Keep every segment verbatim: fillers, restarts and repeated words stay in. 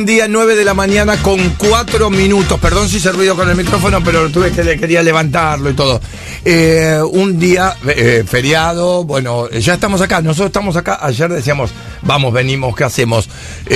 Buen día, nueve de la mañana con cuatro minutos. Perdón si hice ruido con el micrófono, pero tuve que quería levantarlo y todo. Eh, un día eh, feriado, bueno, ya estamos acá. Nosotros estamos acá. Ayer decíamos, vamos, venimos, ¿qué hacemos?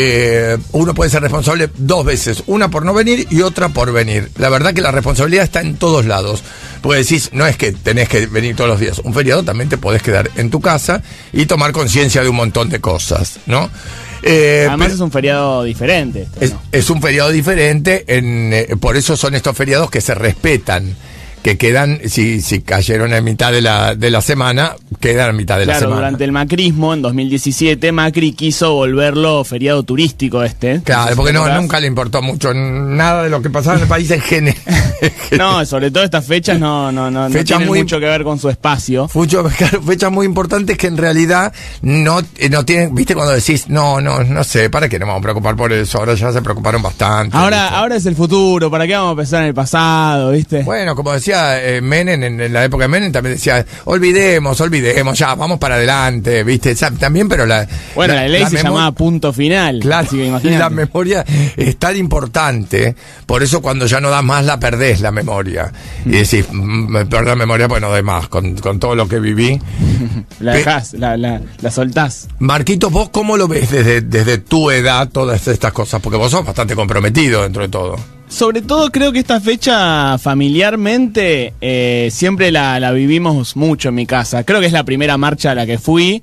Eh, uno puede ser responsable dos veces. Una por no venir y otra por venir. La verdad que la responsabilidad está en todos lados. Porque decís, no es que tenés que venir todos los días. Un feriado también te podés quedar en tu casa y tomar conciencia de un montón de cosas, ¿no? Eh, Además es un feriado diferente. Este, es, ¿no? es un feriado diferente, en, eh, por eso son estos feriados que se respetan, que quedan, si, si cayeron en mitad de la, de la semana, quedan en mitad de claro, la semana. Durante el macrismo, en dos mil diecisiete, Macri quiso volverlo feriado turístico este. Claro, porque no, nunca le importó mucho nada de lo que pasaba en el país en general. No, sobre todo estas fechas no, no, no, no tienen muy, mucho que ver con su espacio. Mucho, claro, fechas muy importantes que en realidad no, no tienen, viste cuando decís, no, no, no sé, ¿para qué nos vamos a preocupar por eso? Ahora ya se preocuparon bastante. Ahora, ahora es el futuro, ¿para qué vamos a pensar en el pasado, viste? Bueno, como decía eh, Menem, en, en la época de Menem también decía, olvidemos, olvidemos, ya, vamos para adelante, viste, ya, también, pero la... Bueno, la, la ley la se llamaba punto final. Claro, así que la memoria es tan importante, por eso cuando ya no das más la perdés la memoria. Y decís, me perdí la memoria porque no doy más, con, con todo lo que viví. La dejás, la, la, la soltás. Marquitos, ¿vos cómo lo ves desde, desde tu edad todas estas cosas? Porque vos sos bastante comprometido dentro de todo. Sobre todo creo que esta fecha familiarmente eh, siempre la, la vivimos mucho en mi casa. Creo que es la primera marcha a la que fui,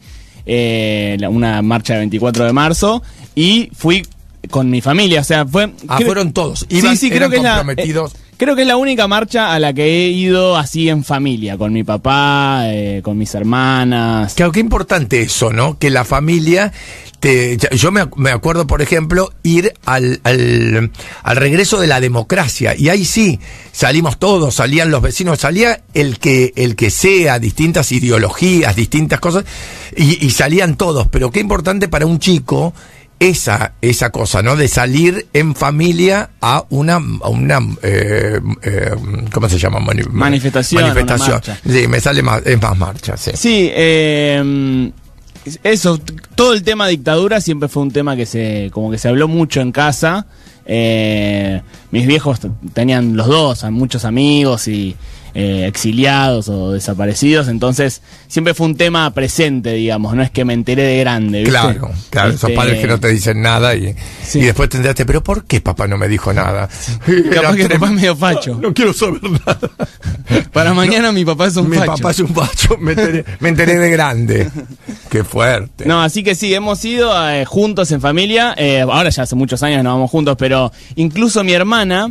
eh, una marcha de veinticuatro de marzo, y fui con mi familia, o sea, fue... Ah, creo, fueron todos, iban, sí, sí, eran creo que comprometidos. Es la, eh, creo que es la única marcha a la que he ido así en familia, con mi papá, eh, con mis hermanas. Claro, qué importante eso, ¿no? Que la familia... Te, yo me, me acuerdo, por ejemplo, ir al, al, al regreso de la democracia, y ahí sí, salimos todos, salían los vecinos, salía el que, el que sea, distintas ideologías, distintas cosas, y, y salían todos, pero qué importante para un chico esa, esa cosa, ¿no? De salir en familia a una, a una eh, eh, ¿cómo se llama? Mani- manifestación. Manifestación. Sí, me sale más, es más marcha, sí. Sí, eh... Eso, todo el tema dictadura siempre fue un tema que se como que se habló mucho en casa. Eh, mis viejos tenían los dos, muchos amigos y eh, exiliados o desaparecidos, entonces siempre fue un tema presente, digamos, no es que me enteré de grande, ¿viste? Claro, claro, este... esos padres que no te dicen nada y, sí. y después te enteraste, pero ¿por qué papá no me dijo nada? Capaz que papá es medio facho. No, no quiero saber nada. Para mañana no, mi papá es un mi facho. Mi papá es un facho, me enteré, me enteré de grande. Qué fuerte. No, así que sí, hemos ido eh, juntos en familia, eh, ahora ya hace muchos años no vamos juntos, pero incluso mi hermana,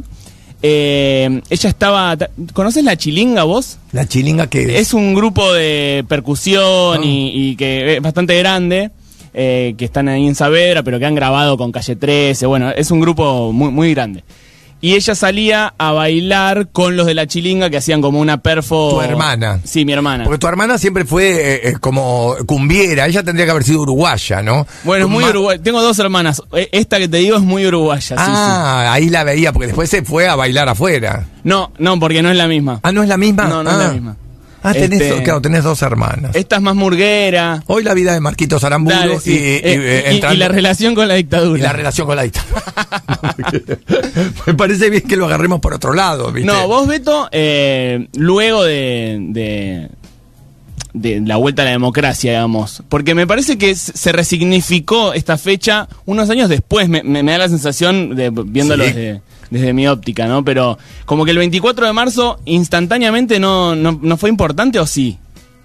eh, ella estaba... ¿Conoces La Chilinga vos? ¿La Chilinga qué es? Es un grupo de percusión oh. y, y que es bastante grande, eh, que están ahí en Saavedra, pero que han grabado con Calle trece, bueno, es un grupo muy, muy grande. Y ella salía a bailar con los de La Chilinga que hacían como una perfo... ¿Tu hermana? Sí, mi hermana. Porque tu hermana siempre fue eh, como cumbiera, ella tendría que haber sido uruguaya, ¿no? Bueno, es muy uruguaya. Tengo dos hermanas, esta que te digo es muy uruguaya. Ah, sí, sí. Ahí la veía, porque después se fue a bailar afuera. No, no, porque no es la misma. Ah, ¿no es la misma? No, no ah. es la misma. Ah, tenés, este, claro, tenés dos hermanas. Esta es más murguera. Hoy la vida de Marquitos Aramburu. Dale, sí. y, eh, y, eh, y, entrando, y la relación con la dictadura. Y la relación con la dictadura. Me parece bien que lo agarremos por otro lado, ¿viste? No, vos, Beto, eh, luego de, de, de la vuelta a la democracia, digamos, porque me parece que se resignificó esta fecha unos años después, me, me, me da la sensación, de viéndolo ¿sí? desde... desde mi óptica, ¿no? Pero como que el veinticuatro de marzo instantáneamente no, no, no fue importante, ¿o sí?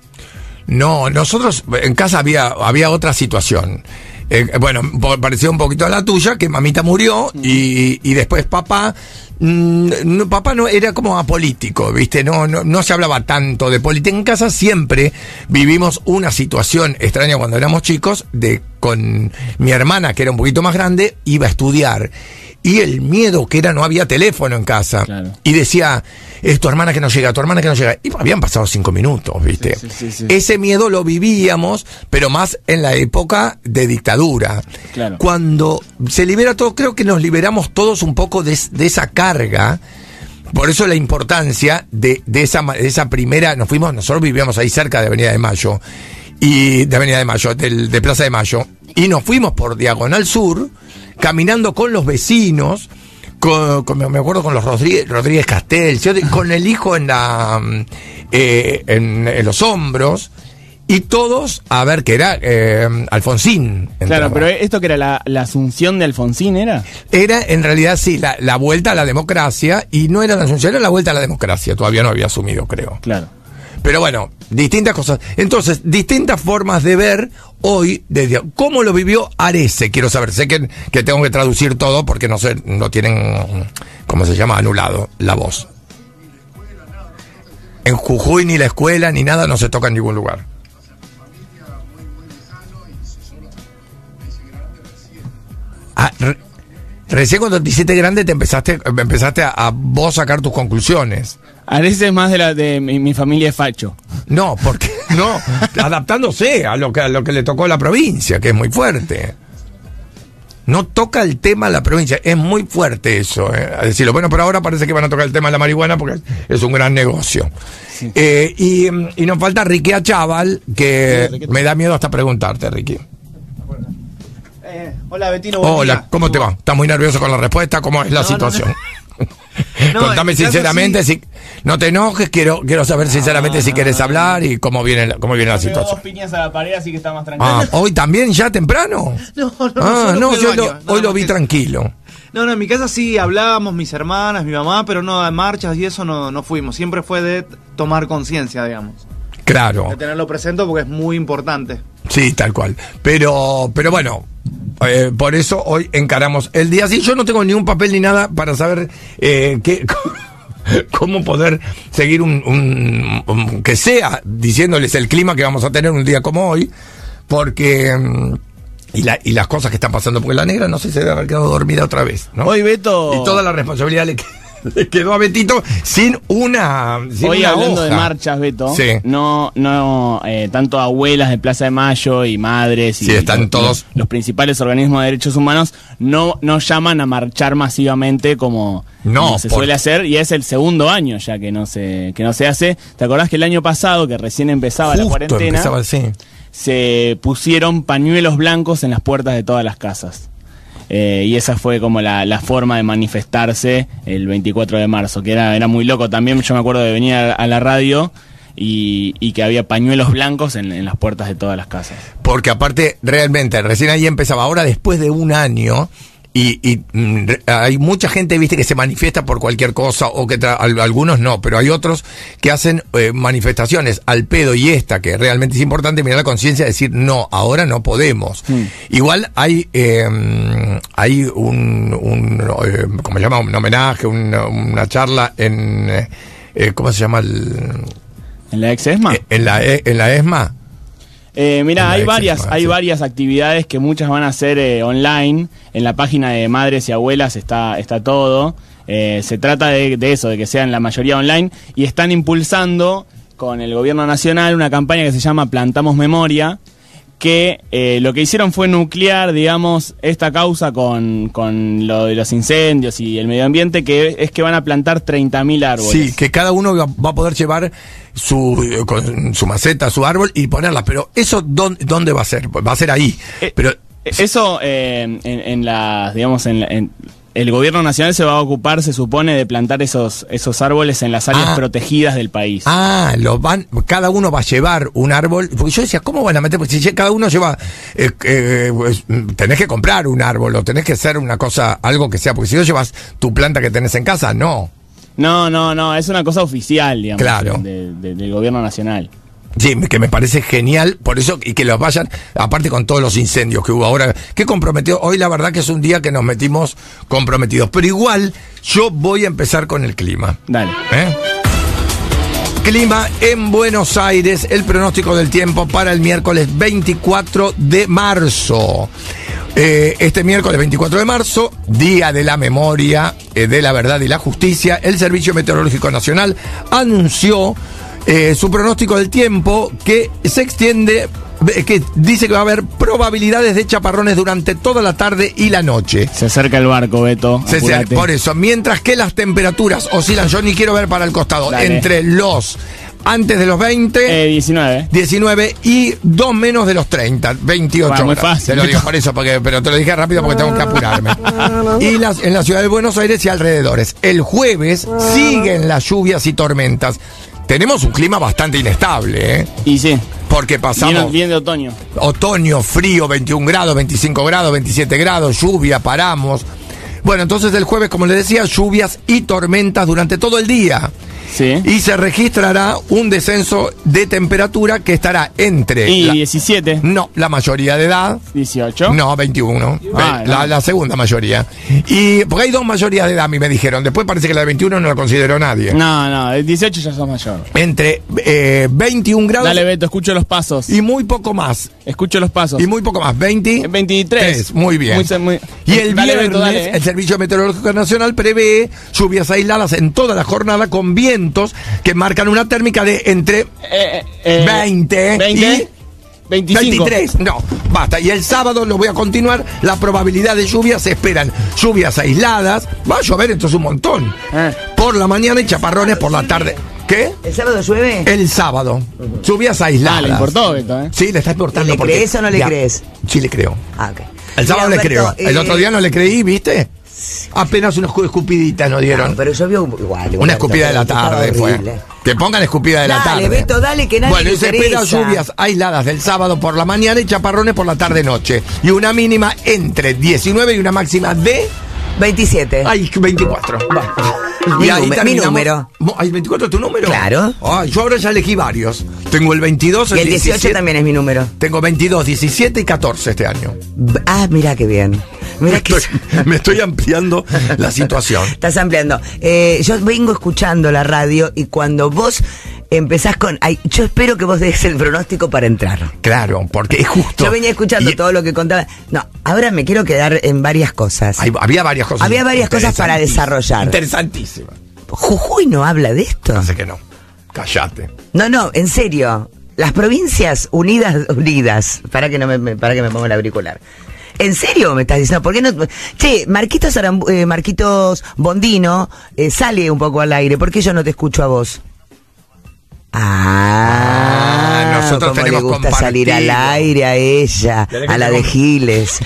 No, nosotros en casa había, había otra situación. Eh, bueno, parecía un poquito a la tuya, que mamita murió y, y después papá, mmm, no, papá no era como apolítico, ¿viste? No, no, no se hablaba tanto de política. En casa siempre vivimos una situación extraña cuando éramos chicos, de con mi hermana, que era un poquito más grande, iba a estudiar. Y el miedo que era, no había teléfono en casa. Claro. Y decía, es tu hermana que no llega, tu hermana que no llega. Y habían pasado cinco minutos, ¿viste? Sí, sí, sí, sí. Ese miedo lo vivíamos, pero más en la época de dictadura. Claro. Cuando se libera todo, creo que nos liberamos todos un poco de, de esa carga. Por eso la importancia de, de, esa, de esa primera, nos fuimos, nosotros vivíamos ahí cerca de Avenida de Mayo, y de Avenida de Mayo, del, de Plaza de Mayo, y nos fuimos por Diagonal Sur, caminando con los vecinos, con, con, me acuerdo con los Rodríguez, Rodríguez Castel, con el hijo en, la, eh, en, en los hombros. Y todos, a ver, que era eh, Alfonsín. Claro, pero esto que era la, la asunción de Alfonsín, ¿era? Era, en realidad, sí, la, la vuelta a la democracia, y no era la asunción, era la vuelta a la democracia, todavía no había asumido, creo. Claro. Pero bueno, distintas cosas. Entonces, distintas formas de ver hoy, desde cómo lo vivió Arese, quiero saber, sé que, que tengo que traducir todo porque no sé, no tienen, ¿cómo se llama? Anulado la voz. En Jujuy ni la escuela ni nada no se toca en ningún lugar. Ah, re, recién cuando te hiciste grande te empezaste, empezaste a, a vos sacar tus conclusiones. Arese es más de la de mi, mi familia es facho. No, porque no, adaptándose a lo que a lo que le tocó a la provincia, que es muy fuerte. No toca el tema a la provincia, es muy fuerte eso, eh, a decirlo. Bueno, pero ahora parece que van a tocar el tema de la marihuana porque es un gran negocio. Sí. Eh, y, y nos falta Ricky Achával, que sí, me da miedo hasta preguntarte, Ricky. Eh, hola, Betino. Hola, día. ¿Cómo te va? ¿Estás muy nervioso con la respuesta? ¿Cómo es la no, situación? No, no. No, contame sinceramente, sí. si no te enojes, quiero quiero saber sinceramente ah, si quieres hablar y cómo viene, cómo viene la situación. Dos piñas a la pared, así que está más tranquilo. Ah, ¿hoy también ya temprano? No, no, ah, no, yo lo, no, hoy lo vi que... tranquilo. No, no, en mi casa sí hablábamos, mis hermanas, mi mamá, pero no de marchas y eso no, no fuimos. Siempre fue de tomar conciencia, digamos. Claro. De tenerlo presente porque es muy importante. Sí, tal cual. Pero, pero bueno, eh, por eso hoy encaramos el día. Sí, yo no tengo ni un papel ni nada para saber eh, qué, cómo poder seguir un, un, un, que sea, diciéndoles el clima que vamos a tener un día como hoy, porque... Y, la, y las cosas que están pasando, porque la negra no sé si se debe haber quedado dormida otra vez, ¿no? Hoy, Beto... Y toda la responsabilidad le queda. Le quedó a Betito sin una sin Hoy una hablando hoja. de marchas, Beto, sí. no, no eh, tanto abuelas de Plaza de Mayo y madres y sí, están los, todos los, los principales organismos de derechos humanos no, no llaman a marchar masivamente como, no, como se por... suele hacer, y es el segundo año ya que no se, que no se hace. ¿Te acordás que el año pasado, que recién empezaba Justo la cuarentena, empezaba, sí. se pusieron pañuelos blancos en las puertas de todas las casas? Eh, y esa fue como la, la forma de manifestarse el veinticuatro de marzo, que era, era muy loco también. Yo me acuerdo de venir a, a la radio y, y que había pañuelos blancos en, en las puertas de todas las casas. Porque aparte, realmente, recién ahí empezaba. Ahora, después de un año, y, y mm, hay mucha gente, viste, que se manifiesta por cualquier cosa, o que tra- algunos no, pero hay otros que hacen eh, manifestaciones al pedo, y esta, que realmente es importante, mirar la conciencia y decir, no, ahora no podemos. Mm. Igual hay eh, hay un, un eh, ¿cómo se llama? Un homenaje, un, una charla en, eh, ¿cómo se llama? El, ¿En la ex ESMA? En la, en la ESMA. Eh, mira, hay varias, ESMA, hay sí. varias actividades que muchas van a ser eh, online. En la página de Madres y Abuelas está, está todo. Eh, se trata de, de eso, de que sean la mayoría online, y están impulsando con el gobierno nacional una campaña que se llama Plantamos Memoria, que eh, lo que hicieron fue nuclear, digamos, esta causa con, con lo de los incendios y el medio ambiente, que es que van a plantar treinta mil árboles. Sí, que cada uno va a poder llevar su con su maceta, su árbol y ponerla, pero eso ¿dónde, dónde va a ser? Va a ser ahí. Eh, pero eso eh, en, en las, digamos, en, en el gobierno nacional se va a ocupar, se supone, de plantar esos esos árboles en las áreas ah, protegidas del país. Ah, los van, cada uno va a llevar un árbol, porque yo decía, ¿cómo van a meter? Porque si cada uno lleva, eh, eh, pues, tenés que comprar un árbol, o tenés que hacer una cosa, algo que sea, porque si no llevas tu planta que tenés en casa, no. No, no, no, es una cosa oficial, digamos, claro. de, de, del gobierno nacional. Sí, que me parece genial, por eso, y que los vayan, aparte con todos los incendios que hubo ahora, que comprometido, hoy la verdad que es un día que nos metimos comprometidos, pero igual yo voy a empezar con el clima. Dale. ¿Eh? Clima en Buenos Aires, el pronóstico del tiempo para el miércoles veinticuatro de marzo. Eh, este miércoles veinticuatro de marzo, Día de la Memoria, eh, de la Verdad y la Justicia, el Servicio Meteorológico Nacional anunció Eh, su pronóstico del tiempo, que se extiende, que dice que va a haber probabilidades de chaparrones durante toda la tarde y la noche. Se acerca el barco, Beto. Se acerca, por eso, mientras que las temperaturas oscilan, yo ni quiero ver para el costado, Dale. entre los antes de los veinte, Eh, diecinueve. diecinueve y dos menos de los treinta, veintiocho. Bueno, muy grados. fácil. Te lo digo por eso, porque, pero te lo dije rápido porque tengo que apurarme. Y las, en la ciudad de Buenos Aires y alrededores. El jueves siguen las lluvias y tormentas. Tenemos un clima bastante inestable, ¿eh? Y sí. Porque pasamos Bien, bien de otoño. otoño, frío, veintiún grados, veinticinco grados, veintisiete grados, lluvia, paramos. Bueno, entonces el jueves, como les decía, lluvias y tormentas durante todo el día. Sí. Y se registrará un descenso de temperatura que estará entre... Y la- diecisiete. no, la mayoría de edad. dieciocho. No, veintiuno. Ah, la, no. la segunda mayoría. Y porque hay dos mayorías de edad, a mí me dijeron. Después parece que la de veintiuno no la consideró nadie. No, no, el dieciocho ya sos mayor. Entre eh, veintiún grados Dale, Beto, escucho los pasos. y muy poco más. Escucho los pasos. Y muy poco más. veinte, veintitrés. tres, muy bien. Muy- muy- Y el Dale, viernes, Beto, dale, eh. el Servicio Meteorológico Nacional prevé lluvias aisladas en toda la jornada con vientos que marcan una térmica de entre Eh, eh, eh, veinte, veinte, y veinticinco. veintitrés. No, basta. Y el sábado lo voy a continuar. La probabilidad de lluvias se esperan lluvias aisladas. Va a llover entonces un montón. Eh. Por la mañana y chaparrones por la tarde. ¿Qué? ¿El sábado llueve? El sábado. Lluvias aisladas. Ah, le importó, Beto, ¿eh? Sí, le está importando. ¿Le porque- crees o no le Ya. crees? Sí, le creo. Ah, ok. El sábado Mira, le creo. Humberto, El eh, otro día no le creí, ¿viste? Apenas unas escu- escupiditas nos dieron. No, pero llovió igual. Una escupida de la Estaba tarde fue. horrible. Que pongan escupida de la Dale, tarde. Beto, dale, que nadie Bueno, le y se esperan interesa. lluvias aisladas del sábado por la mañana y chaparrones por la tarde-noche. Y una mínima entre diecinueve y una máxima de... veintisiete. Ay, veinticuatro. Mi Y ahí nume- mi terminamos. número. Mo- ¿Ay, veinticuatro es tu número? Claro. Ay, yo ahora ya elegí varios. Tengo el veintidós, el, Y el dieciocho diecisiete. también es mi número. Tengo veintidós, diecisiete y catorce este año. B- Ah, mira qué bien. Me Mira que estoy, me estoy ampliando la situación. estás ampliando. Eh, yo vengo escuchando la radio y cuando vos empezás con... Ay, yo espero que vos des el pronóstico para entrar. Claro, porque es justo. Yo venía escuchando Y- todo lo que contaba. No, ahora me quiero quedar en varias cosas. Hay- había varias cosas. Había varias cosas para interesantísimas. desarrollar. Interesantísimas. Jujuy no habla de esto. No sé que no. Cállate. No, no, en serio. Las provincias unidas, unidas. Para que no me, me- para que me ponga el auricular. ¿En serio me estás diciendo? ¿Por qué no? Che, Marquitos, Arambu- eh, Marquitos Bondino eh, sale un poco al aire. ¿Por qué yo no te escucho a vos? Ah, Ah, nosotros cómo tenemos le gusta salir al compartido. aire a ella, ¿Querés que a la te de com- Giles.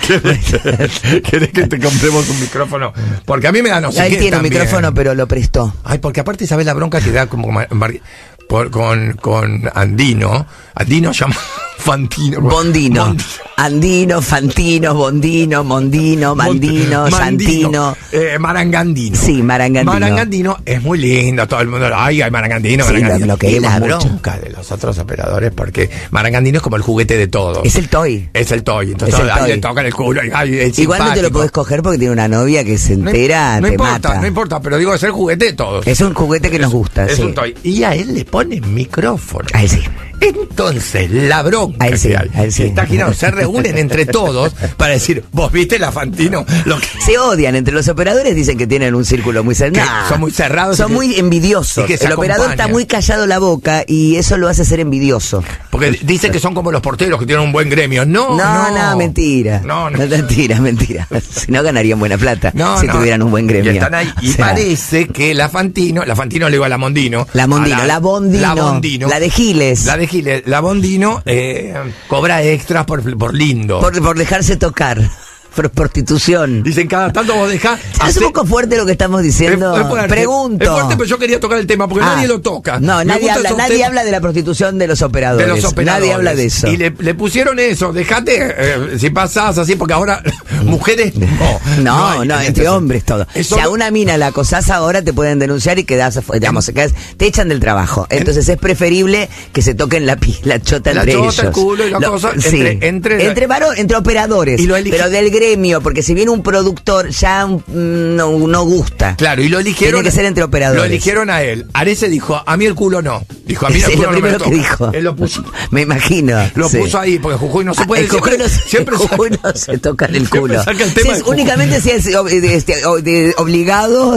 ¿Querés que te compremos un micrófono? Porque a mí me da no sé Él qué tiene un también. micrófono, pero lo prestó. Ay, porque aparte, ¿sabes la bronca que da como mar- mar- por- con, con Andino? Andino llama Fantino. Bondino. Bond- Andino, Fantino, Bondino, Mondino, Mandino, Santino. Eh, Marangandino. Sí, Marangandino. Marangandino es muy lindo, todo el mundo. Ay, ay, Marangandino, Sí, Marangandino. lo- lo queremos y la mucho. bronca de los otros operadores, porque Marangandino es como el juguete de todos. Es el toy. Es el toy. Entonces, Es el ay, toy. le tocan el culo. Ay, es Igual no te lo simpático. podés coger porque tiene una novia que se No, entera, no te importa, mata. no importa, pero digo, es el juguete de todos. Es un juguete que nos gusta, Es sí. un toy. Y a él le ponen micrófono. A él sí. Entonces, la bronca A él sí, que hay, a él sí. que está girando, se reúnen entre todos para decir, vos viste la Fantino, lo que Se odian entre los operadores, dicen que tienen un círculo muy cerrado. Que son muy cerrados y Son que- muy envidiosos. y que se El operador acompañan. está muy callado la boca y eso lo hace ser envidioso. porque dicen que son como los porteros que tienen un buen gremio. No, No, no, no, mentira. No, no. mentira, mentira. Si no ganarían buena plata No, si no. tuvieran un buen gremio. Y están ahí. Y O sea, parece que la Fantino, la Fantino le digo a la Mondino. La Mondino, a la Bondino, La Bondino. la de Giles. La de Giles. La Bondino eh, cobra extras por, por lindo. por, por dejarse tocar. Por prostitución. Dicen cada tanto vos dejás. Es un poco fuerte lo que estamos diciendo. Es, es fuerte, Pregunto. Es fuerte, pero yo quería tocar el tema porque Ah. nadie lo toca. No, Me nadie gustan habla, esos nadie temas habla de la prostitución de los operadores. de los operadores. Nadie habla de eso. Y le, le pusieron eso. Dejate, eh, si pasás así, porque ahora mujeres no. No, hay no, en entre este- hombres todo. Eso Si a no- una mina la acosás ahora te pueden denunciar y quedás, afu- digamos, quedás- te echan del trabajo. Entonces es preferible que se toquen la, pi- la chota La entre chota, ellos. el culo y la cosa, sí. entre- entre- entre, varo- entre operadores, Y lo elige- pero del gremio, porque si viene un productor ya mm, no, no gusta. Claro, y lo eligieron. Tiene que ser entre operadores. Lo eligieron a él. Arese dijo, a mí el culo no. Dijo, a mí Es el lo culo no me primero lo que toca. dijo. Él lo puso. Me imagino. Lo sí. puso ahí, porque Jujuy no se Ah, puede el Jujuy no, siempre, siempre el saca- Jujuy no se toca el siempre culo. saca el Si tema es de Jujuy. únicamente si es ob- de- este, o- de- obligado,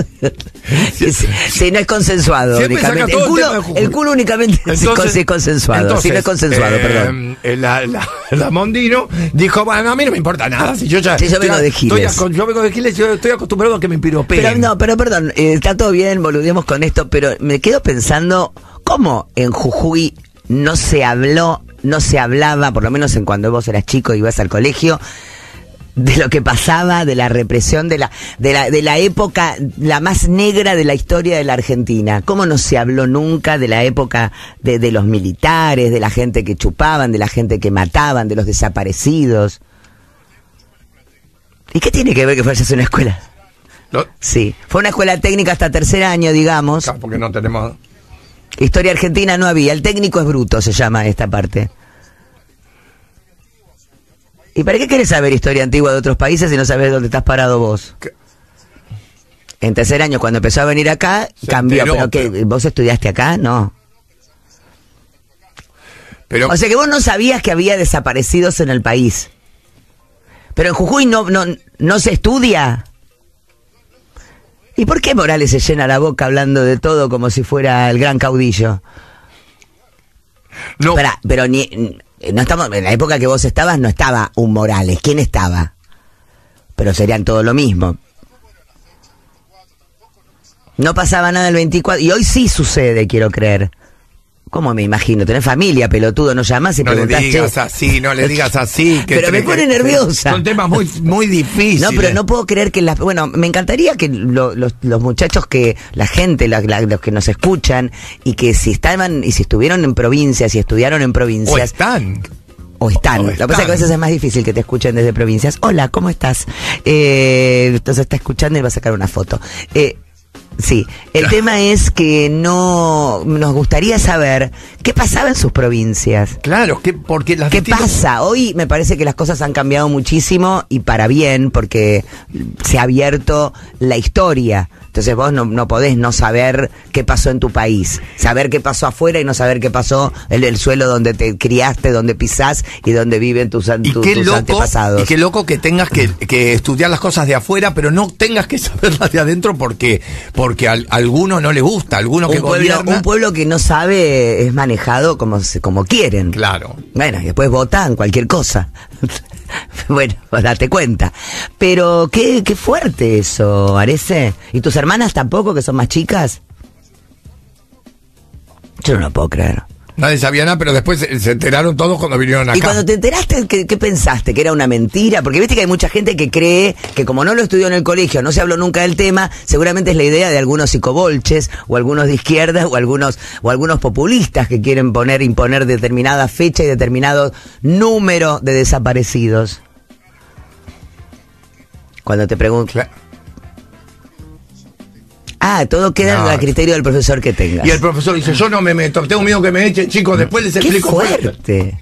si, si no es consensuado. Siempre saca Únicamente. todo El el tema de culo, Jujuy. el culo únicamente si Entonces- si es consensuado. si no es entonces, consensuado, eh, perdón. eh, La, la, la Mondino dijo, bueno, a mí no me importa nada. Si yo ya. Sí, yo vengo estoy- de Giles. estoy ac- yo vengo de Giles, yo estoy acostumbrado a que me piropeen. Pero no, pero perdón, eh, está todo bien, boludemos con esto, pero me quedo pensando ¿cómo en Jujuy no se habló, no se hablaba, por lo menos en cuando vos eras chico y ibas al colegio, de lo que pasaba, de la represión, de la, de la, de la época, la más negra de la historia de la Argentina? ¿Cómo no se habló nunca de la época de, de los militares, de la gente que chupaban, de la gente que mataban, de los desaparecidos? ¿Y qué tiene que ver que fuese una escuela? ¿No? Sí, fue una escuela técnica hasta tercer año, digamos. Claro, porque no tenemos... Historia argentina no había, el técnico es bruto, se llama esta parte. ¿Y para qué querés saber historia antigua de otros países si no sabes dónde estás parado vos? ¿Qué? En tercer año, cuando empezó a venir acá, Se cambió. enteró, ¿Pero qué? pero- ¿Vos estudiaste acá? No. Pero, O sea que vos no sabías que había desaparecidos en el país. Pero en Jujuy no, no, no se estudia. ¿Y por qué Morales se llena la boca hablando de todo como si fuera el gran caudillo? no, Pará, pero ni, no estamos, en la época que vos estabas no estaba un Morales. ¿Quién estaba? Pero serían todo lo mismo. No pasaba nada el veinticuatro. Y hoy sí sucede, quiero creer. ¿Cómo me imagino? Tenés familia, pelotudo, no llamás y no le preguntás, digas che. así, no le digas así. que Pero me tenés pone que- nerviosa. Son temas muy, muy difíciles. No, pero no puedo creer que las... Bueno, me encantaría que lo- los, los muchachos que... La gente, la- la- los que nos escuchan, y que si estaban, y si estuvieron en provincias, y estudiaron en O provincias... están. O están. O Lo que pasa es que a están. veces es más difícil que te escuchen desde provincias. Hola, ¿cómo estás? Eh, entonces está escuchando y va a sacar una foto. Eh, sí, el tema es que no... Nos gustaría saber qué pasaba en sus provincias. Claro, que porque las ¿Qué distintas- pasa? Hoy me parece que las cosas han cambiado muchísimo y para bien, porque se ha abierto la historia. Entonces vos no, no podés no saber qué pasó en tu país. Saber qué pasó afuera y no saber qué pasó en el suelo donde te criaste, donde pisás y donde viven tus, an- Y tu- qué tus loco, antepasados. y qué loco que tengas que, que estudiar las cosas de afuera, pero no tengas que saberlas de adentro porque porque a, a alguno no le gusta, a alguno que un, pueblo, gobierna. un pueblo que no sabe es manejado como, se- como quieren. Claro. Bueno, y después votan cualquier cosa. Bueno, pues date cuenta. Pero qué, qué fuerte eso, Arece. ¿Y tus hermanas tampoco, que son más chicas? Yo no lo puedo creer. Nadie sabía nada, pero después se, se enteraron todos cuando vinieron acá. Y cuando te enteraste, ¿qué, qué pensaste? ¿Que era una mentira? Porque viste que hay mucha gente que cree que como no lo estudió en el colegio, no se habló nunca del tema, seguramente es la idea de algunos psicobolches, o algunos de izquierda, o algunos, o algunos populistas que quieren poner, imponer determinada fecha y determinado número de desaparecidos. Cuando te pregunto... Cla- Ah, todo queda No. a criterio del profesor que tengas. Y el profesor dice, yo no me meto, tengo miedo que me echen, chicos, después les ¡Qué explico. fuerte!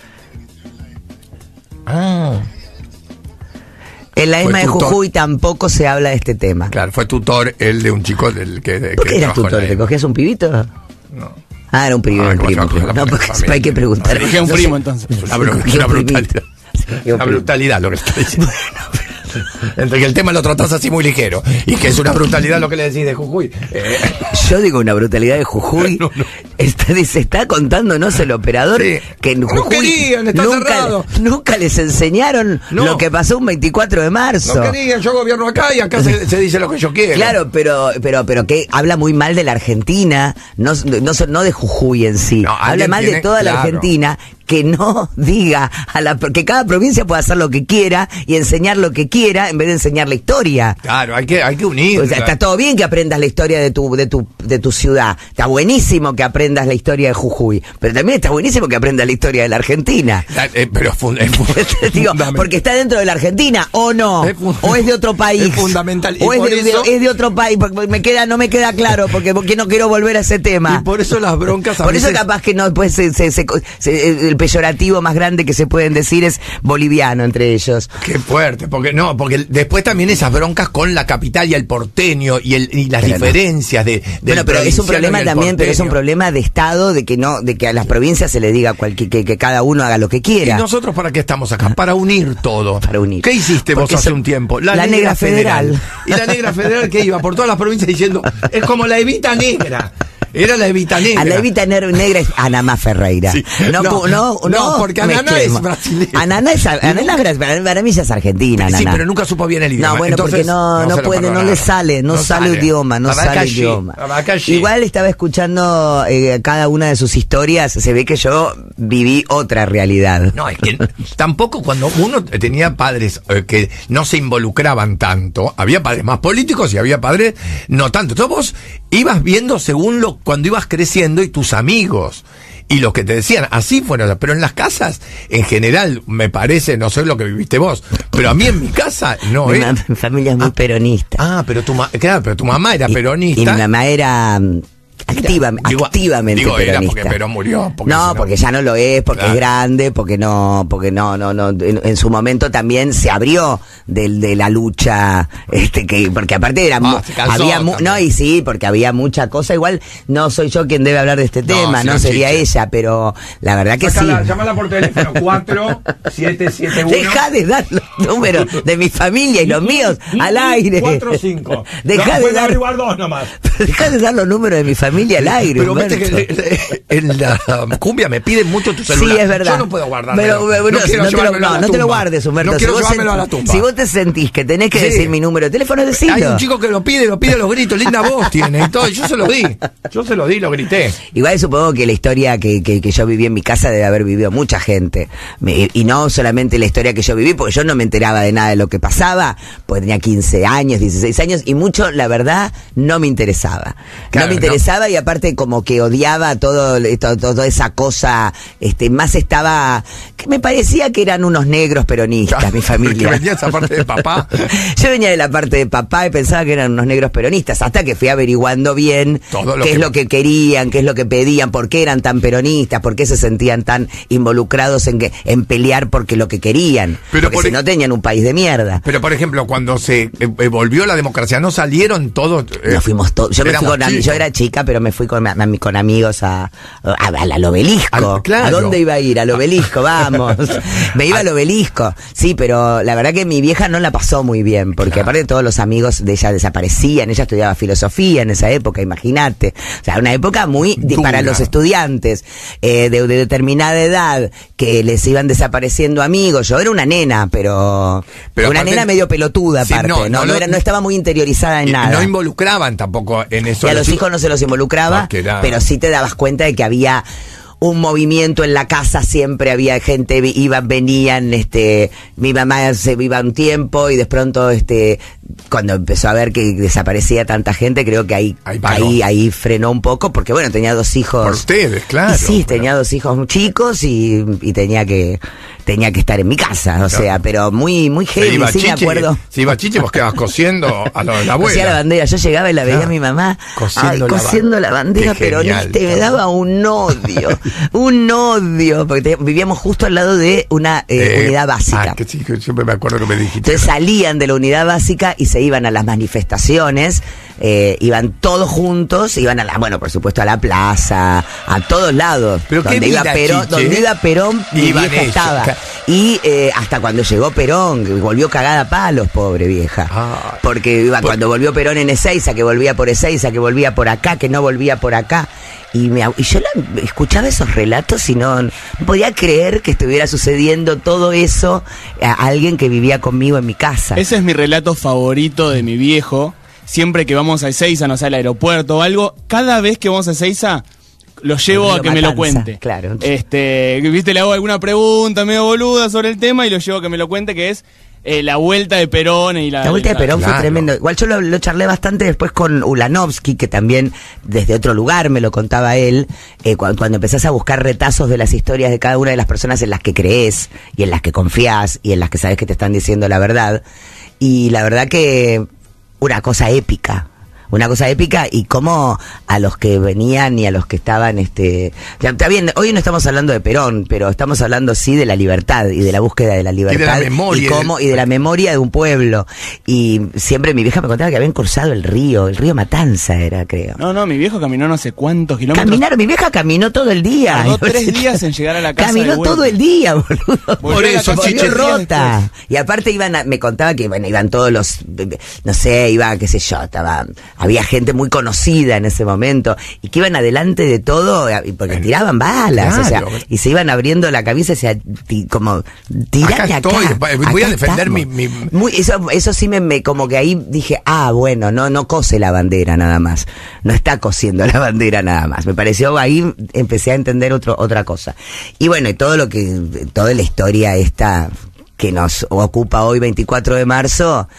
Ah, En la Fue ESMA de tutor. Jujuy tampoco se habla de este tema. claro, fue tutor el de un chico del que... ¿Por que qué eras trabajó en tutor? la ¿Te EMA. cogías un pibito? No. Ah, era un primo, Ah, un ¿cómo primo. se primo. llama? No, La porque familia. hay que preguntar. No, Cogía un No primo, sé. entonces. Es una, bru- Cogía una un primito. brutalidad. Sí, un Una primo. brutalidad lo que está diciendo. Entre que el tema lo tratás así muy ligero y que es una brutalidad lo que le decís de Jujuy. Eh, Yo digo una brutalidad de Jujuy. No, no. Está, se está contándonos el operador Sí. que en No Jujuy querían, está nunca, cerrado. nunca les enseñaron No. lo que pasó un veinticuatro de marzo. no querían, yo gobierno acá y acá se, se dice lo que yo quiero. Claro, pero pero pero que habla muy mal de la Argentina, no, no, no de Jujuy en sí. No, habla alguien mal de tiene- toda la claro. Argentina, que no diga a la que cada provincia pueda hacer lo que quiera y enseñar lo que quiera en vez de enseñar la historia. Claro, hay que, hay que unir. O sea, está todo bien que aprendas la historia de tu, de tu, de tu ciudad. Está buenísimo que aprendas la historia de Jujuy. Pero también está buenísimo que aprendas la historia de la Argentina. La- eh, pero es, fun- es fun- Digo, fundamental. porque está dentro de la Argentina o no, Es fun- o es de otro país, es fundamental. Y o es por de, de- eso- es de otro país, porque me queda, no me queda claro, porque, porque no quiero volver a ese tema. Y por eso las broncas a Por eso veces- capaz que no, pues se- se- se- se- el peyorativo más grande que se pueden decir es boliviano entre ellos. Qué fuerte, porque no, porque después también esas broncas con la capital y el porteño y, el, y las Pero no. diferencias de. del Bueno, pero es un provinciano problema y el también, pero es un porteño. problema de Estado, de que no, de que a las provincias se le diga cualquier, que, que cada uno haga lo que ¿Y quiera. nosotros para qué estamos acá? Para unir todo. Para unir. ¿Qué hiciste vos Porque hace so- un tiempo? la Negra Federal. Y la negra federal que iba por todas las provincias diciendo, es como la Evita negra. Era la Evita negra. A la Evita negra es Anamá Ferreira. Sí. No, No, no, no, no, porque Ananá mezclemos. es brasileña. Ananá es, Ananá es bra- para mí ella es argentina, Sí, Ananá. pero nunca supo bien el idioma. No, bueno, Entonces, porque no, no, se lo puede, no perdonaron. le sale, no, sale el idioma, no sale el Abacaxi, idioma. abacaxi. Igual estaba escuchando eh, cada una de sus historias, se ve que yo viví otra realidad. No, es que tampoco cuando uno tenía padres eh, que no se involucraban tanto, había padres más políticos y había padres no tanto. Entonces vos ibas viendo según lo cuando ibas creciendo y tus amigos. Y lo que te decían, así fueron, pero en las casas, en general, me parece, no sé lo que viviste vos, pero a mí en mi casa no mi, era. ma- mi familia es muy Ah, peronista. Ah, pero tu, ma- claro, pero tu mamá era Y- peronista. Y mi mamá era mm, activa, Digo- activamente digo, era peronista. porque Perón murió, porque no, si no- porque ya no lo es, porque Claro. es grande, porque no, porque no, no, no. En, en su momento también se abrió del de la lucha, este que, porque aparte era, mu- Ah, se cansó había, mu- también. no y sí, porque había mucha cosa. Igual no soy yo quien debe hablar de este No, tema, sí, no no, sería chiche. ella, pero la verdad que Sacala, sí. llámala por teléfono, cuatro siete siete uno. Deja de dar los números de mi familia y los míos al aire. cuatro cinco. Deja No, de dar, averiguar dos nomás. deja de dar los números de mi familia al aire. Pero viste Humberto. que le- le- en la cumbia me piden mucho tu celular. Sí, es verdad. Yo no puedo guardarlo. Pero, pero, no quiero no te lo, llevármelo a no, la no te lo tumba. guardes, Humberto. No quiero si, vos llevármelo sent- a la tumba. si vos te sentís que tenés que Sí. decir mi número de teléfono, decilo. Hay un chico que lo pide, lo pide a los gritos, linda voz tiene y todo. y Yo se lo di. Yo se lo di, lo grité. Igual supongo que la historia que, que, que yo viví en mi casa debe haber vivido mucha gente. Me- y no solamente la historia que yo viví, porque yo no me enteraba de nada de lo que pasaba, pues tenía quince años, dieciséis años, y mucho, la verdad, no me interesaba. Claro, no me ¿no? interesaba y aparte como que odiaba todo, todo- toda esa cosa, este, más estaba, que me parecía que eran unos negros peronistas, mi Que familia. venía esa parte de papá. Yo venía de la parte de papá y pensaba que eran unos negros peronistas, hasta que fui averiguando bien Todo lo qué que- es lo que querían, qué es lo que pedían, por qué eran tan peronistas, por qué se sentían tan involucrados en, que, en pelear porque lo que querían. Pero porque por si e- no tenían un país de mierda. Pero por ejemplo, cuando se eh, eh, volvió la democracia, ¿no salieron todos? eh, Nos fuimos todos. Yo, me fui éramos con, am- chicos. yo era chica, pero me fui con, a- a- con amigos a, a- al obelisco. Al- claro. ¿A dónde iba a ir? Al obelisco, vamos. Me iba al obelisco. Sí, pero la verdad que mi vieja no la pasó muy bien, porque Claro. aparte todos los amigos de ella desaparecían. Ella estudiaba filosofía en esa época, imagínate. O sea, una época muy di- Dura. para los estudiantes eh, de, de determinada edad, que les iban desapareciendo amigos. Yo era una nena, pero, Pero una aparte- nena medio pelotuda Sí, aparte. no, no, no no, lo- era, no estaba muy interiorizada en Y nada. no involucraban tampoco en eso. Y a los hijos no se los involucraba, Porque era- pero sí te dabas cuenta de que había un movimiento en la casa, siempre había gente, vi- iban, venían, este, mi mamá se iba un tiempo y de pronto, este, cuando empezó a ver que desaparecía tanta gente, creo que ahí, Ahí paró. ahí, ahí frenó un poco, porque bueno, tenía dos hijos. Por ustedes, claro. Y sí, pero- tenía dos hijos chicos y, y tenía que, tenía que estar en mi casa, o Claro. sea, pero muy, muy Se heavy, iba sí me Chiche, acuerdo. se iba Chiche, vos quedabas cosiendo a lo de la Cosía la abuela. bandera, yo llegaba y la veía Claro. a mi mamá Cosiendo ay, la cosiendo ba- la bandera Qué genial, peronista y me claro. daba un odio, un odio, porque te- vivíamos justo al lado de una eh, Eh, unidad básica. Ah, que sí, que siempre me acuerdo que me dijiste. Entonces salían de la unidad básica y se iban a las manifestaciones, eh, iban todos juntos, iban a la, bueno, por supuesto a la plaza, a todos lados. Pero qué donde iba vida, Perón, Chiche. donde iba Perón, mi Iban vieja ellos, estaba. ca- Y eh, hasta cuando llegó Perón, que volvió cagada a palos, pobre vieja. Ay. Porque iba, Por- cuando volvió Perón en Ezeiza, que volvía por Ezeiza, que volvía por acá, que no volvía por acá. Y, me, y yo la- escuchaba esos relatos y no, no podía creer que estuviera sucediendo todo eso a alguien que vivía conmigo en mi casa. Ese es mi relato favorito de mi viejo. Siempre que vamos a Ezeiza, no sé, al aeropuerto o algo, cada vez que vamos a Ezeiza, lo llevo Río a que me lo Matanza, cuente. claro. Este, viste, le hago alguna pregunta medio boluda sobre el tema y lo llevo a que me lo cuente, que es eh, la vuelta de Perón y la... La vuelta de Perón Claro. fue tremendo. Igual yo lo, lo charlé bastante después con Ulanovsky, que también desde otro lugar me lo contaba él, eh, cuando, cuando empezás a buscar retazos de las historias de cada una de las personas en las que crees y en las que confías y en las que sabes que te están diciendo la verdad. Y la verdad que una cosa épica. Una cosa épica y cómo a los que venían y a los que estaban, este, ya está bien, hoy no estamos hablando de Perón, pero estamos hablando sí de la libertad y de la búsqueda de la libertad memoria, y cómo, y de la memoria de un pueblo. Y siempre mi vieja me contaba que habían cruzado el río, el río Matanza era, creo. No, no, mi viejo caminó no sé cuántos kilómetros. Caminaron, mi vieja caminó todo el día. Tardó tres días en llegar a la casa Caminó de vuelta. todo el día, boludo. Volvió a la eso, casa Volvió Chiche, diez días rota. después. Y aparte iban a- me contaba que bueno, iban todos los, no sé, iba, qué sé yo, estaba había gente muy conocida en ese momento y que iban adelante de todo porque tiraban balas, claro. O sea, y se iban abriendo la cabeza, o sea, ti, como tirame acá. Estoy, acá voy a defender mi, mi... Muy, eso, eso sí me, me, como que ahí dije, ah, bueno, no, no cose la bandera nada más, no está cosiendo la bandera nada más. Me pareció ahí empecé a entender otro, otra cosa. Y bueno, y todo lo que, toda la historia esta que nos ocupa hoy, veinticuatro de marzo,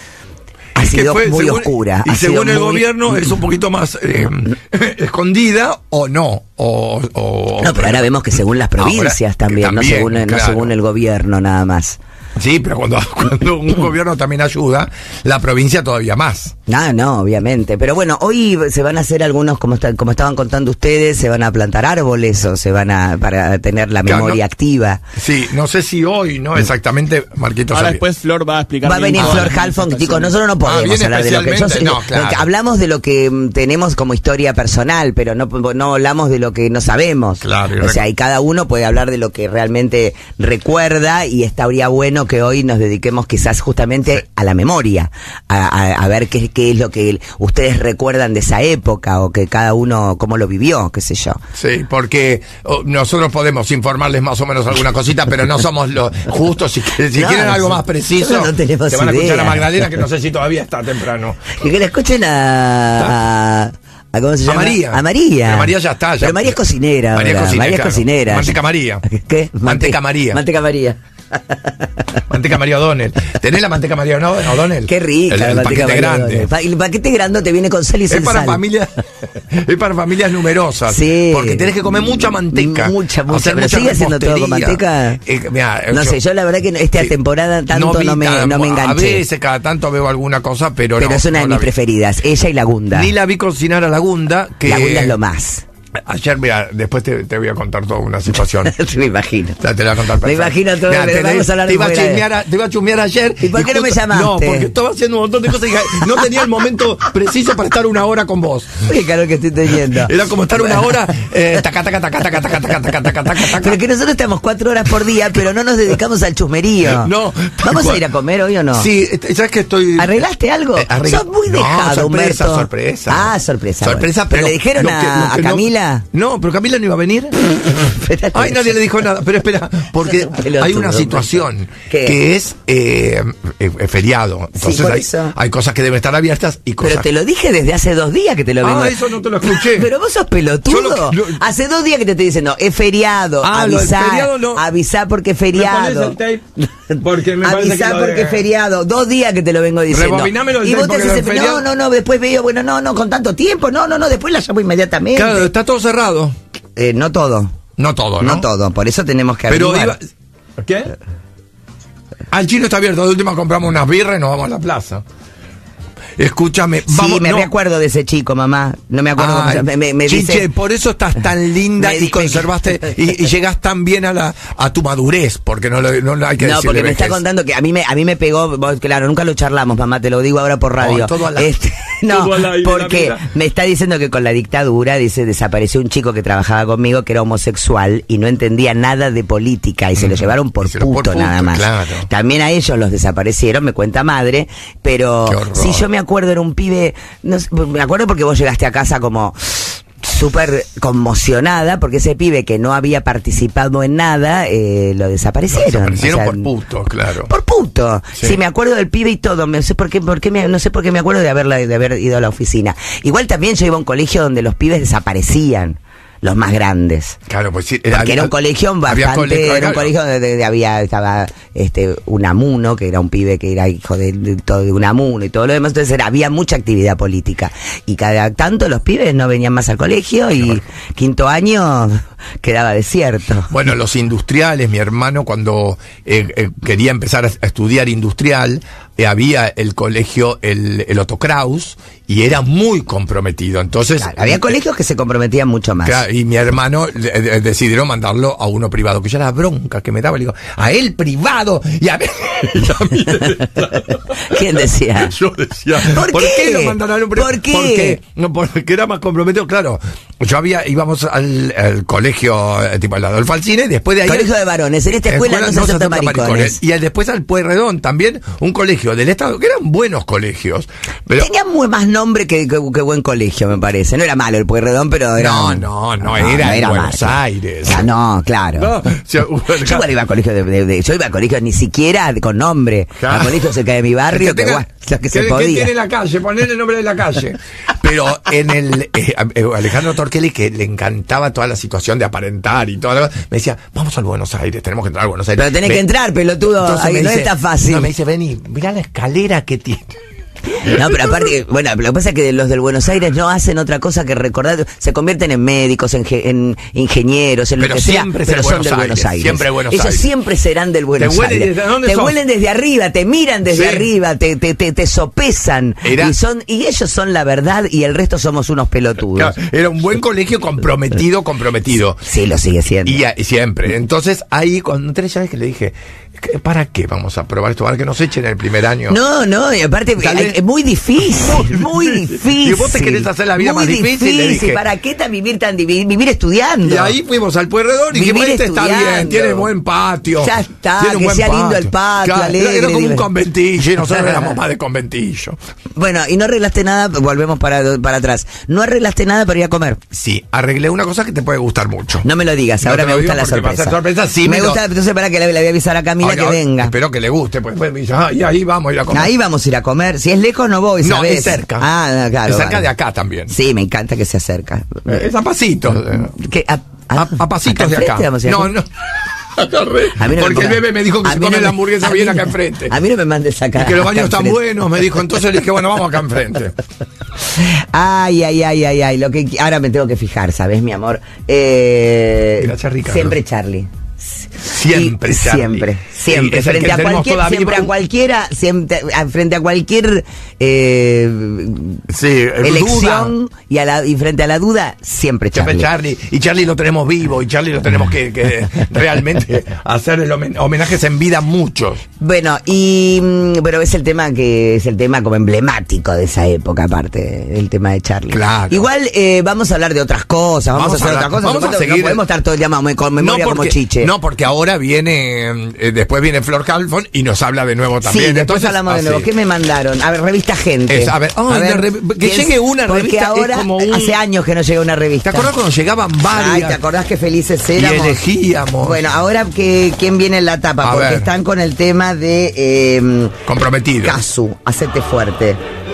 ha sido fue, muy según, oscura. Y según el muy... gobierno es un poquito más eh, escondida o no. O, o, no, pero ahora vemos que según las provincias ahora, también, también, no, según, claro. no según el gobierno nada más. Sí, pero cuando, cuando un gobierno también ayuda, la provincia todavía más. No, no, obviamente. Pero bueno, hoy se van a hacer algunos, como, está, como estaban contando ustedes, se van a plantar árboles o se van a, para tener la memoria claro, no, activa. Sí, no sé si hoy, ¿no? Exactamente, Marquitos. Ahora después Flor va a explicar. Va a venir Flor Halfon, chicos, nosotros no podemos ah, hablar de lo que... Yo, no, claro. Hablamos de lo que tenemos como historia personal, pero no, no hablamos de lo que no sabemos. Claro. O sea, y cada uno puede hablar de lo que realmente recuerda y estaría bueno que hoy nos dediquemos quizás justamente sí. a la memoria, a, a, a ver qué, qué es lo que ustedes recuerdan de esa época o que cada uno cómo lo vivió, qué sé yo. Sí, porque oh, nosotros podemos informarles más o menos alguna cosita, pero no somos los justos. Si, si no, quieren algo más preciso, no te van a idea. escuchar a Magdalena, que no sé si todavía está temprano. Y que le escuchen a... a ¿A cómo se llama? A María. A María. Pero María ya está. Ya. Pero María es cocinera. María, María cocinera, es claro. cocinera. Manteca María. ¿Qué? Manteca María. Manteca María. Manteca María O'Donnell. ¿Tenés la manteca María O'Donnell? Qué rica. El, el la paquete grande. El paquete grande te viene con sal y sin es para sal. familias, es para familias numerosas. Sí. Porque tenés que comer mucha manteca. Mucha, mucha. ¿Pero sigue haciendo todo con manteca? Eh, mirá, no yo, sé, yo la verdad que esta sí, temporada tanto no, no, me, no me enganché. A veces, cada tanto veo alguna cosa, pero, pero no. Pero es una no de mis preferidas, ella y la Gunda. Ni la vi cocinar a la Gunda. Que la Gunda es lo más. Ayer, mira, después te, te voy a contar toda una situación. Me imagino. Ya te la voy a contar. Me imagino todo. Mirá, te, vamos a hablar te, de iba a chusmear a, te iba a chusmear ayer. ¿Y por qué y no justo, me llamaste? No, porque estaba haciendo un montón de cosas y no tenía el momento preciso para estar una hora con vos. Qué calor que estoy teniendo. Era como estar una hora, eh, taca, taca, taca, taca, taca, taca, taca, taca, taca, taca. Pero que nosotros estamos cuatro horas por día, pero no nos dedicamos al chusmerío. No. ¿Vamos a ir a comer hoy o no? Sí, ¿sabes que estoy? ¿Arreglaste algo? Eh, arregl... Sos muy dejado, no, sorpresa, Humberto. sorpresa. Ah, sorpresa. Sorpresa, bueno. ¿Pero pero le dijeron lo que, a, lo que a Camila? No, no, pero Camila no iba a venir. Ay, nadie le dijo nada. Pero espera, porque hay una situación ¿Qué? que es eh, eh, feriado. Entonces sí, hay, hay cosas que deben estar abiertas y cosas. Pero te lo dije desde hace dos días que te lo vengo. Ah, eso no te lo escuché. Pero vos sos pelotudo. Lo, lo... Hace dos días que te estoy diciendo, es feriado. Ah, avisá, feriado no. Avisá porque es feriado. Porque me avisá porque de... es feriado. Dos días que te lo vengo diciendo. Rebobinámelo el y vos te dices, feriado... no, no, no, después veo, bueno, no, no, con tanto tiempo, no, no, no, después la llamo inmediatamente. Claro, está todo cerrado. Eh, no todo. No todo, ¿no? No todo, por eso tenemos que Pero averiguar. Iba... ¿Qué? Ah, el chino está abierto. De última compramos unas birras y nos vamos a la plaza. Escúchame, vamos. Sí, me no. recuerdo de ese chico, mamá. No me acuerdo Ay, cómo se me, me Chiche, dice... por eso estás tan linda y conservaste y, y llegas tan bien a la a tu madurez, porque no lo, no lo hay que decir. No, porque me está contando que a mí me a mí me pegó, claro, nunca lo charlamos, mamá, te lo digo ahora por radio. Oh, todo a la, este, no, todo a la porque me está diciendo que con la dictadura, dice, desapareció un chico que trabajaba conmigo que era homosexual y no entendía nada de política y se lo llevaron por puto, por puto nada más. Claro. También a ellos los desaparecieron, me cuenta madre, pero si yo me acuerdo era un pibe. No, me acuerdo porque vos llegaste a casa como súper conmocionada porque ese pibe que no había participado en nada eh, lo desaparecieron. Lo desaparecieron o sea, por puto, claro. Por puto. Sí. Sí, me acuerdo del pibe y todo. No sé por qué, por qué me, no sé por qué me acuerdo de haberla, de haber ido a la oficina. Igual también yo iba a un colegio donde los pibes desaparecían. Los más grandes. Claro, pues sí. Porque había, era un colegio bastante. Cole, claro, era un colegio donde, donde había, estaba este Unamuno, que era un pibe que era hijo de, de todo de Unamuno y todo lo demás. Entonces era, había mucha actividad política. Y cada tanto los pibes no venían más al colegio y bueno. Quinto año quedaba desierto. Bueno, los industriales, mi hermano, cuando eh, eh, quería empezar a estudiar industrial, eh, había el colegio, el, el Otto Kraus, y era muy comprometido. Entonces claro, había colegios que se comprometían mucho más. Claro, y mi hermano eh, decidieron mandarlo a uno privado, que ya la bronca que me daba. Le digo, a él privado y a mí. Y a mí ¿quién decía? Yo decía, ¿por, ¿por qué? qué lo mandaron a un privado? ¿Por qué? Porque, no, porque era más comprometido. Claro, yo había, íbamos al, al colegio colegio eh, tipo al lado del Falcine, después de ahí... Colegio de varones, en esta escuela, no se aceptan maricones. Y después al Pueyrredón, también un colegio del Estado, que eran buenos colegios. Pero... Tenía muy más nombre que, que, que buen colegio, me parece. No era malo el Pueyrredón, pero era... No, no, no, era, no, era en Buenos malo. Aires. Ah, no, claro. No, yo, bueno, yo igual iba a colegio de, de, de, yo iba a colegio ni siquiera con nombre. Claro. A colegio cerca de mi barrio, que, tenga, que, que, que se podía. Que tiene la calle, poner el nombre de la calle. Pero en el eh, Alejandro Torquelli, que le encantaba toda la situación de aparentar y todo, me decía, vamos al Buenos Aires, tenemos que entrar a Buenos Aires. Pero tenés Ven. que entrar, pelotudo, ahí no dice, es tan fácil. No, me dice, vení, mirá la escalera que tiene. No, pero aparte, bueno, lo que pasa es que los del Buenos Aires no hacen otra cosa que recordar, se convierten en médicos, en, en ingenieros, en pero lo que siempre sea, pero son del Buenos Aires. Siempre Buenos Ellos Aires. siempre serán del Buenos ¿Te Aires. ¿Desde dónde te sos? huelen desde arriba, te miran desde sí. arriba, te, te, te, te sopesan. Era, y son y ellos son la verdad y el resto somos unos pelotudos. Claro, era un buen colegio comprometido, comprometido. Sí, lo sigue siendo. Y, y siempre. Entonces, ahí, cuando entré, ya ves que le dije, ¿para qué vamos a probar esto? Para que nos echen el primer año. No, no, y aparte hay, es muy difícil, muy difícil. Y vos te querés hacer la vida muy más difícil, difícil. Le dije. ¿Para qué tan vivir tan vivir, vivir estudiando? Y ahí fuimos al Pueyrredón y dijimos, este está bien, tiene buen patio. Ya está, tiene un que buen sea patio. lindo el patio, claro, alegre. Era como un libre. conventillo y nosotros éramos más de conventillo. Bueno, y no arreglaste nada, volvemos para, para atrás. No arreglaste nada para ir a comer. Sí, arreglé una cosa que te puede gustar mucho. No me lo digas, ahora no me gusta la sorpresa. sorpresa sí, me, me gusta, entonces para que le, le voy a avisar a Camila Oye, que venga. Espero que le guste, pues después me dice, ah, y ahí vamos a ir a comer. Ahí vamos a ir a comer. Si es lejos no voy, no, ¿sabes? es cerca. Ah, claro. Es cerca vale. de acá también. Sí, me encanta que sea cerca. Es a pasitos. ¿Qué? ¿A, a, a, a pasitos de acá. No, no. Agarré, a mí no porque el bebé me dijo que se come no la hamburguesa bien no, acá enfrente. A mí no me mandes acá. Y que los baños están buenos, me dijo. Entonces le dije, bueno, vamos acá enfrente. Ay, ay, ay, ay, ay. Lo que, ahora me tengo que fijar, ¿sabes, mi amor? Eh, Gracias, Ricardo. Siempre Charlie. Siempre, y, siempre, siempre, sí, frente a cualquier, siempre a cualquiera, siempre, a, frente a cualquier eh, sí, elección duda. y a la y frente a la duda, siempre Charlie. Siempre Charlie, y Charlie lo tenemos vivo, y Charlie lo tenemos que, que realmente hacer el homen homenajes en vida a muchos. Bueno, y pero es el tema que es el tema como emblemático de esa época, aparte, el tema de Charlie. Claro. Igual eh, vamos a hablar de otras cosas, vamos, vamos a hacer otras cosas, vamos a seguir. No podemos estar todo el día con memoria no porque, como chiche. No, porque ahora viene, eh, después viene Flor Halfon y nos habla de nuevo también. Sí, después Entonces, hablamos así. de nuevo. ¿Qué me mandaron? A ver, revista Gente. Es, a ver, oh, a ver re que llegue una porque revista ahora, es como un... hace años que no llega una revista. ¿Te acordás cuando llegaban varias? Ay, ¿te acordás que felices éramos? Y elegíamos. Bueno, ahora que quién viene en la tapa, a porque ver. están con el tema de eh, comprometido. Casu, hacete fuerte.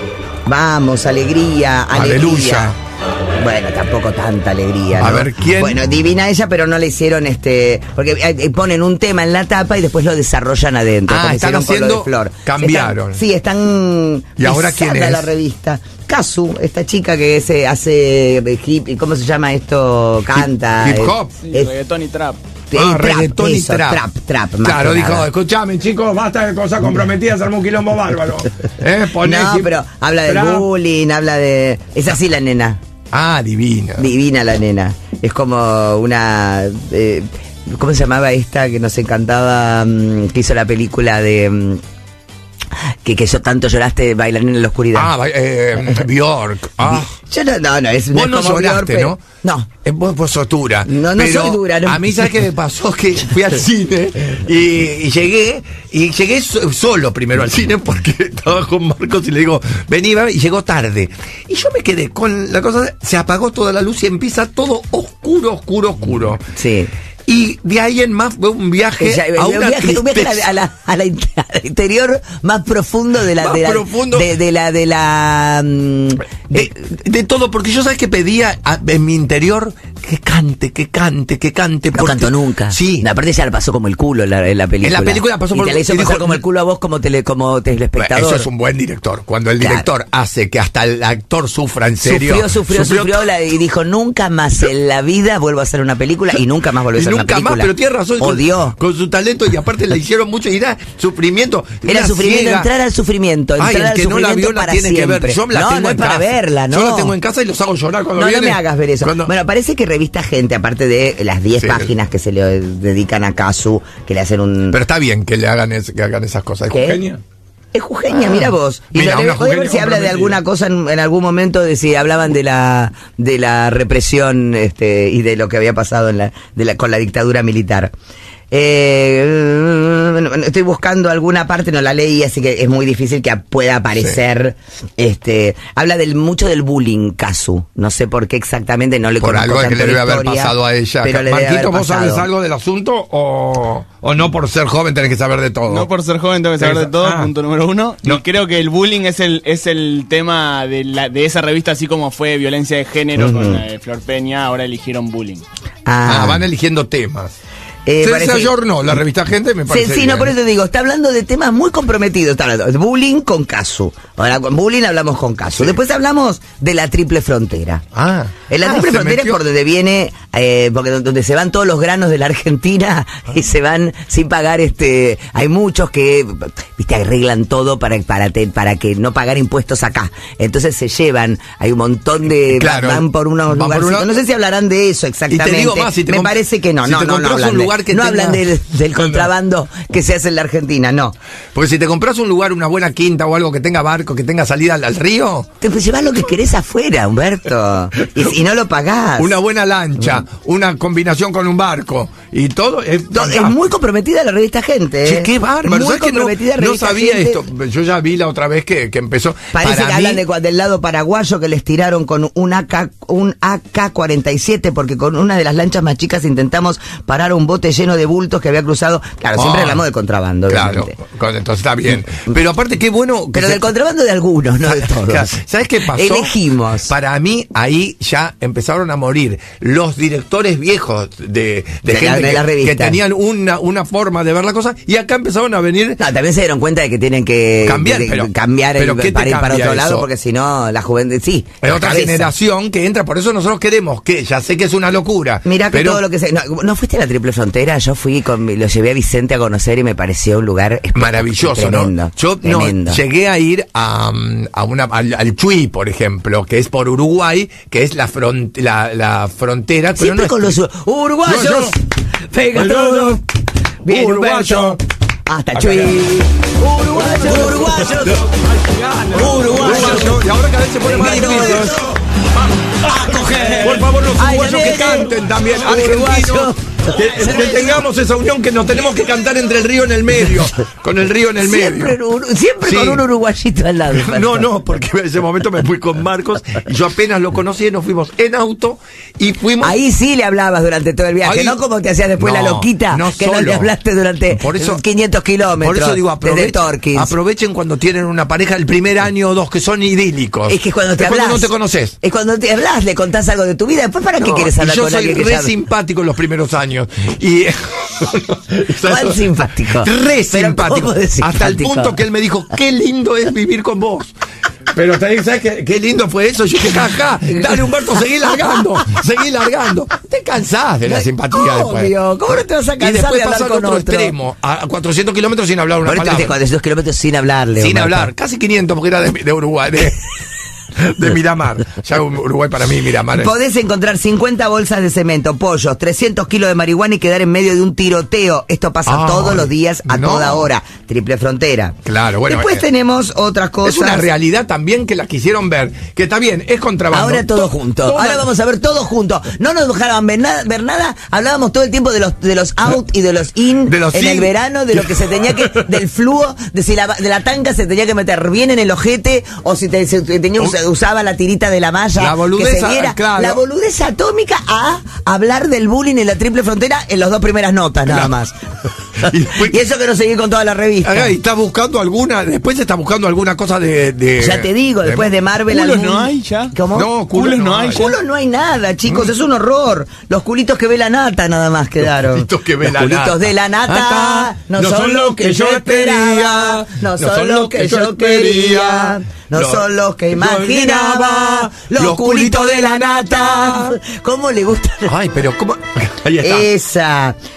Vamos, alegría, alegría. Aleluya. Bueno, tampoco tanta alegría, ¿no? A ver, ¿quién? Bueno, divina ella, pero no le hicieron este... Porque eh, ponen un tema en la tapa y después lo desarrollan adentro. Ah, como están hicieron con lo haciendo... de Flor. Cambiaron. Están, sí, están... ¿Y ahora quién es? La revista. Casu, esta chica que se hace hip... ¿Cómo se llama esto? Canta. Hip, hip hop. Sí, es, reggaetón y trap. Ah, reggaetón y trap. Trap, trap. Claro, dijo, escuchame, chicos, basta de cosas comprometidas, armó un quilombo bárbaro. ¿Eh? Poné no, hip, pero habla del trap. bullying, habla de... Es así la nena. Ah, divina. Divina la nena. Es como una... Eh, ¿cómo se llamaba esta que nos encantaba? Um, que hizo la película de... Um, que, que yo tanto lloraste, Bailarín en la oscuridad. Ah, eh, Bjork. Ah. Yo no, no, no, es, no vos es no como lloraste, Bjork, ¿no? No. Eh, Vos, vos sos dura. No, no pero soy dura, no. A mí, ¿sabes qué me pasó? Que fui al cine y, y llegué, y llegué so, solo primero al cine porque estaba con Marcos y le digo, vení, va, y llegó tarde. Y yo me quedé con la cosa, se apagó toda la luz y empieza todo oscuro, oscuro, oscuro. Sí. Y de ahí en más fue un viaje Ya, a un una viaje, un viaje a, la, a, la, a la al interior más profundo de la Más de la, profundo. De, de la de la mm, de, de todo, porque yo sabes que pedía a, en mi interior que cante, que cante, que cante. no porque, cantó nunca. Sí. No, aparte ya la pasó como el culo en la, en la película. En la película pasó y por te la hizo y pasar dijo, como el culo a vos como tele, como telespectador. Eso es un buen director. Cuando el director claro. hace que hasta el actor sufra en serio. Sufrió, sufrió, sufrió, sufrió la, y dijo, nunca más en la vida vuelvo a hacer una película y nunca más volvió a hacer una película. Nunca más, pero tiene razón. Odió. Con, con su talento y aparte la hicieron mucho y era sufrimiento. Era sufrimiento, ciega. entrar al sufrimiento. Entrar Ay, el que al no la vio la tiene siempre. que ver. Yo la no, tengo no en es para casa. verla, ¿no? Yo la tengo en casa y los hago llorar cuando no, viene. No me hagas ver eso. Cuando... Bueno, parece que Revista Gente, aparte de las diez sí. páginas que se le dedican a Casu, que le hacen un... Pero está bien que le hagan, es, que hagan esas cosas. ¿Es Eugenia? Es jujeña, mira vos. Y Mira, lo una debe- voy a ver jujeña si habla de comprometida. alguna cosa en, en algún momento, de si hablaban de la de la represión este, y de lo que había pasado en la, de la, con la dictadura militar. Eh, estoy buscando alguna parte, no la leí, así que es muy difícil que pueda aparecer. Sí. Este, habla del mucho del bullying, Casu. No sé por qué exactamente, no le Por conozco algo que tanto le la debe haber historia, pasado a ella. pero le debe Marquito, haber ¿vos sabés pasado. algo del asunto o, o no por ser joven tenés que saber de todo? No por ser joven tengo que saber de todo, Ah. punto número uno. No. Y creo que el bullying es el es el tema de, la, de esa revista, así como fue violencia de género Ujú. con la de Flor Peña, ahora eligieron bullying. Ah, Ah, van eligiendo temas. eh, Se parece- ayornó la revista Gente, me Sí, parece sí, no, bien. por eso te digo, está hablando de temas muy comprometidos. Está hablando de bullying con Casu. Ahora con bullying hablamos con Casu. Sí. Después hablamos de la triple frontera. Ah. En la Ah, triple se frontera metió- es por donde viene, eh, porque donde donde se van todos los granos de la Argentina y se van sin pagar, este, hay muchos que, viste, arreglan todo para, para, te- para que no pagar impuestos acá. Entonces se llevan, hay un montón de, Claro, van por unos van por lugarcitos. una- No sé si hablarán de eso exactamente. Y te digo más, si te Me comp- parece que no, si no, te no, no compras hablan un de- lugar que no tenga- hablan del, del No, no. contrabando que se hace en la Argentina, no. Porque si te compras un lugar, una buena quinta o algo que tenga barco, que tenga salida al, al río, Te pues, llevas lo que querés afuera, Humberto. Y, y no lo pagás. una buena lancha, una combinación con un barco y todo. Es, To- es muy comprometida la revista Gente. ¿eh? Che, qué bárbaro. Muy ¿Sabes que no, comprometida no revista sabía Gente. esto? Yo ya vi la otra vez que, que empezó. Parece Para que mí- hablan de, cua- del lado paraguayo que les tiraron con un A K, un A K cuarenta y siete, porque con una de las lanchas más chicas intentamos parar un bote lleno de bultos que había cruzado. Claro, siempre Ah, hablamos de contrabando, Claro, obviamente. con- entonces está bien. Pero aparte, qué bueno. que Pero se- del contrabando de algunos, no de todos. Claro, ¿sabes qué pasó? Elegimos. Para mí, ahí ya empezaron a morir los directores viejos de, de, De la- gente de que, la revista. que tenían una, una forma de ver la cosa, y acá empezaron a venir. No, también se dieron cuenta de que tienen que Cambiar, de- de- pero- cambiar el, pero ¿qué te para ir para cambia otro lado, eso? porque si no, la juventud, sí. Es la otra cabeza. generación que entra, por eso nosotros queremos que, ya sé que es una locura. Mira que pero todo lo que se... No, ¿no fuiste a la Triple Frontera? Yo fui, con, mi- lo llevé a Vicente a conocer y me pareció un lugar espe- maravilloso, tremendo, ¿no? Yo no, tremendo. llegué a ir a, mm, a una, al, al Chuy, por ejemplo, que es por Uruguay, que es la, front, la, la frontera. pero Siempre no es- con los uruguayos. No, yo- Pega No, todo. no. Bien, Uruguayo. Humberto. Hasta Acá. Chuy. Uruguayos, uruguayos. Uruguayos. Y ahora cada vez se pone más Venga difícil. todos. A coger. Por favor, los Ay, uruguayos que nene. canten también. Uruguayo. Argentinos. Que, que tengamos esa unión, que nos tenemos que cantar entre el río en el medio. Con el río en el Siempre, medio. un uru- siempre Sí. con un uruguayito al lado. Humberto. No, no, porque en ese momento me fui con Marcos y yo apenas lo conocí, nos fuimos en auto y fuimos. Ahí sí le hablabas durante todo el viaje, Ahí- no como te hacías después No, la loquita, no que no solo. le hablaste durante Por eso- quinientos kilómetros. Por eso digo, desde aprovechen, Torkins. aprovechen cuando tienen una pareja el primer año o dos que son idílicos. Es que cuando te Es hablas. cuando no te conoces. Es cuando te hablas, le contás algo de tu vida. Después, ¿para qué No, quieres y hablar yo con soy alguien que re ya- simpático en los primeros años. Y ¿Cuál simpático? Re Pero simpático. ¿cómo de Hasta el simpático? punto que él me dijo, qué lindo es vivir con vos. Pero te ¿sabes qué, qué lindo fue eso? Yo dije, jaja, dale Humberto, seguí largando, seguí largando. Te cansás de la simpatía después. Obvio, ¿cómo no te vas a Y cansar después de hablar pasa al con otro otro? extremo, a cuatrocientos kilómetros sin hablar una Ahora estuviste palabra. cuatrocientos kilómetros sin hablarle. Sin Humberto. hablar, casi quinientos porque era de, de Uruguay, de, de Miramar. Ya Uruguay para mí, Miramar. es- Podés encontrar cincuenta bolsas de cemento, pollos, trescientos kilos de marihuana y quedar en medio de un tiroteo. Esto pasa Ay, todos los días, a no. toda hora. Triple frontera. Claro, bueno, Después eh, tenemos otras cosas. Es una realidad también que la quisieron ver, que está bien, es contrabando. Ahora todo To- junto. toda- Ahora vamos a ver todo junto. No nos dejaban ver nada, ver nada. Hablábamos todo el tiempo de los de los out y de los in De los en in. el verano, de lo que se tenía que, del fluo, de si la, de la tanga se tenía que meter bien en el ojete o si te, se tenía, usa- usaba la tirita de la malla. La boludez, que se viera. claro. La boludez atómica a hablar del bullying en la triple frontera en las dos primeras notas, nada Claro. más. Y después- Y eso que no seguí con toda la revista. Acá, y está buscando alguna, después está buscando alguna cosa de. de- Ya te digo, después de Marvel. ¿Culos algún- no hay ya? ¿Cómo? No, Culos culos no no hay hay. ya. Culos no hay nada, chicos, es un horror. Los culitos que ve la nata nada más quedaron. culitos que ve Los la culitos nata. de la nata no, son los que yo esperaba, no son los que yo quería, no Los- son los que yo imaginaba, los, los culitos de la nata. ¿Cómo le gusta? Ay, pero ¿cómo? Ahí está. Esa.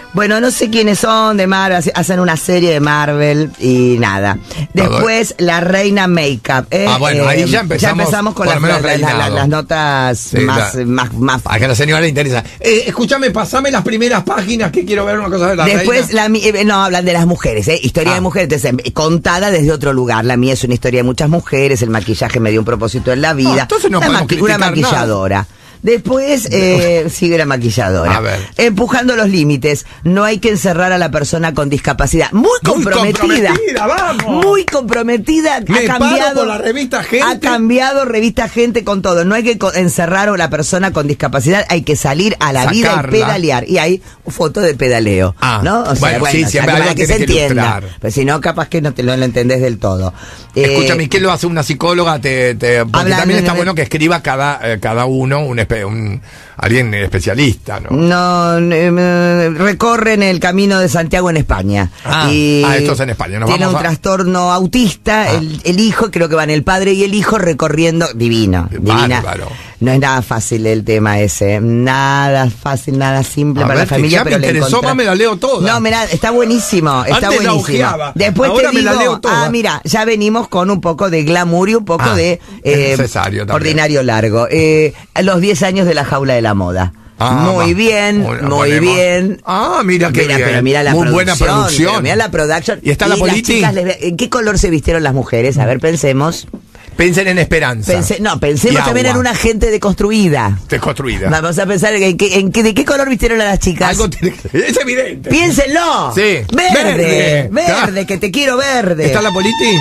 Bueno, no sé quiénes son de Marvel, hacen una serie de Marvel y nada. Después, la reina Makeup. ¿eh? Ah, bueno, ahí ya empezamos, ya empezamos con por las, lo menos las, las, las, las notas Sí, más, la- más, más. A que a la señora le interesa. Eh, escúchame, pasame las primeras páginas que quiero ver una cosa de la Después, reina. la, mi- eh, no, hablan de las mujeres, ¿eh? Historia Ah. de mujeres, entonces, eh, contada desde otro lugar. La mía es una historia de muchas mujeres, el maquillaje me dio un propósito en la vida. Ah, entonces no una, podemos maqui- una criticar maquilladora. Después, eh, sí, era maquilladora. A ver. Empujando los límites. No hay que encerrar a la persona con discapacidad. Muy comprometida. Muy comprometida, vamos. Muy comprometida. Me ha paro cambiado. por la revista Gente. Ha cambiado revista Gente con todo. No hay que co- encerrar a la persona con discapacidad. Hay que salir a la vida y Sacarla. pedalear. Y hay foto de pedaleo. Ah, ¿no? O bueno, sí, ya siempre para algo que se tiene que entienda. ilustrar. Pues si no, capaz que no te lo, lo entendés del todo. Eh, Escúchame, ¿qué lo hace una psicóloga? Te, te, porque Hablando también está de- bueno que escriba cada, eh, cada uno un, espe- un alguien especialista, ¿no? No, eh, recorren el camino de Santiago en España. Ah, y ah, esto es en España, nos tiene vamos un a- trastorno autista, Ah. el, el hijo, creo que van el padre y el hijo recorriendo, divino, divina. Bárbaro. No es nada fácil el tema ese, nada fácil, nada simple A para ver, la familia, ya me pero le interesó, encontrá- más me la leo toda. No, mirá, está buenísimo, está Antes la buenísimo. ojeaba, Después ahora te me la digo, leo toda. ah, mira, ya venimos con un poco de glamour y un poco Ah, de es eh, necesario también. ordinario largo. Eh, los diez años de la jaula de la moda. Ah, muy va. bien, Bueno, muy ponemos- bien. Ah, mira qué Mira, bien. pero mira la Muy producción. buena producción. pero Mira la production. ¿Y está la las politi? chicas les ve- ¿En qué color se vistieron las mujeres? A ver, pensemos. Pensen en esperanza. Pense- no, pensemos Y también agua. en una gente deconstruida. Desconstruida. Vamos a pensar en, qué, en qué- de qué color vistieron a las chicas. Algo tiene que- Es evidente. Piénsenlo. Sí. Verde, Verde. verde, que te quiero verde. ¿Está la politi?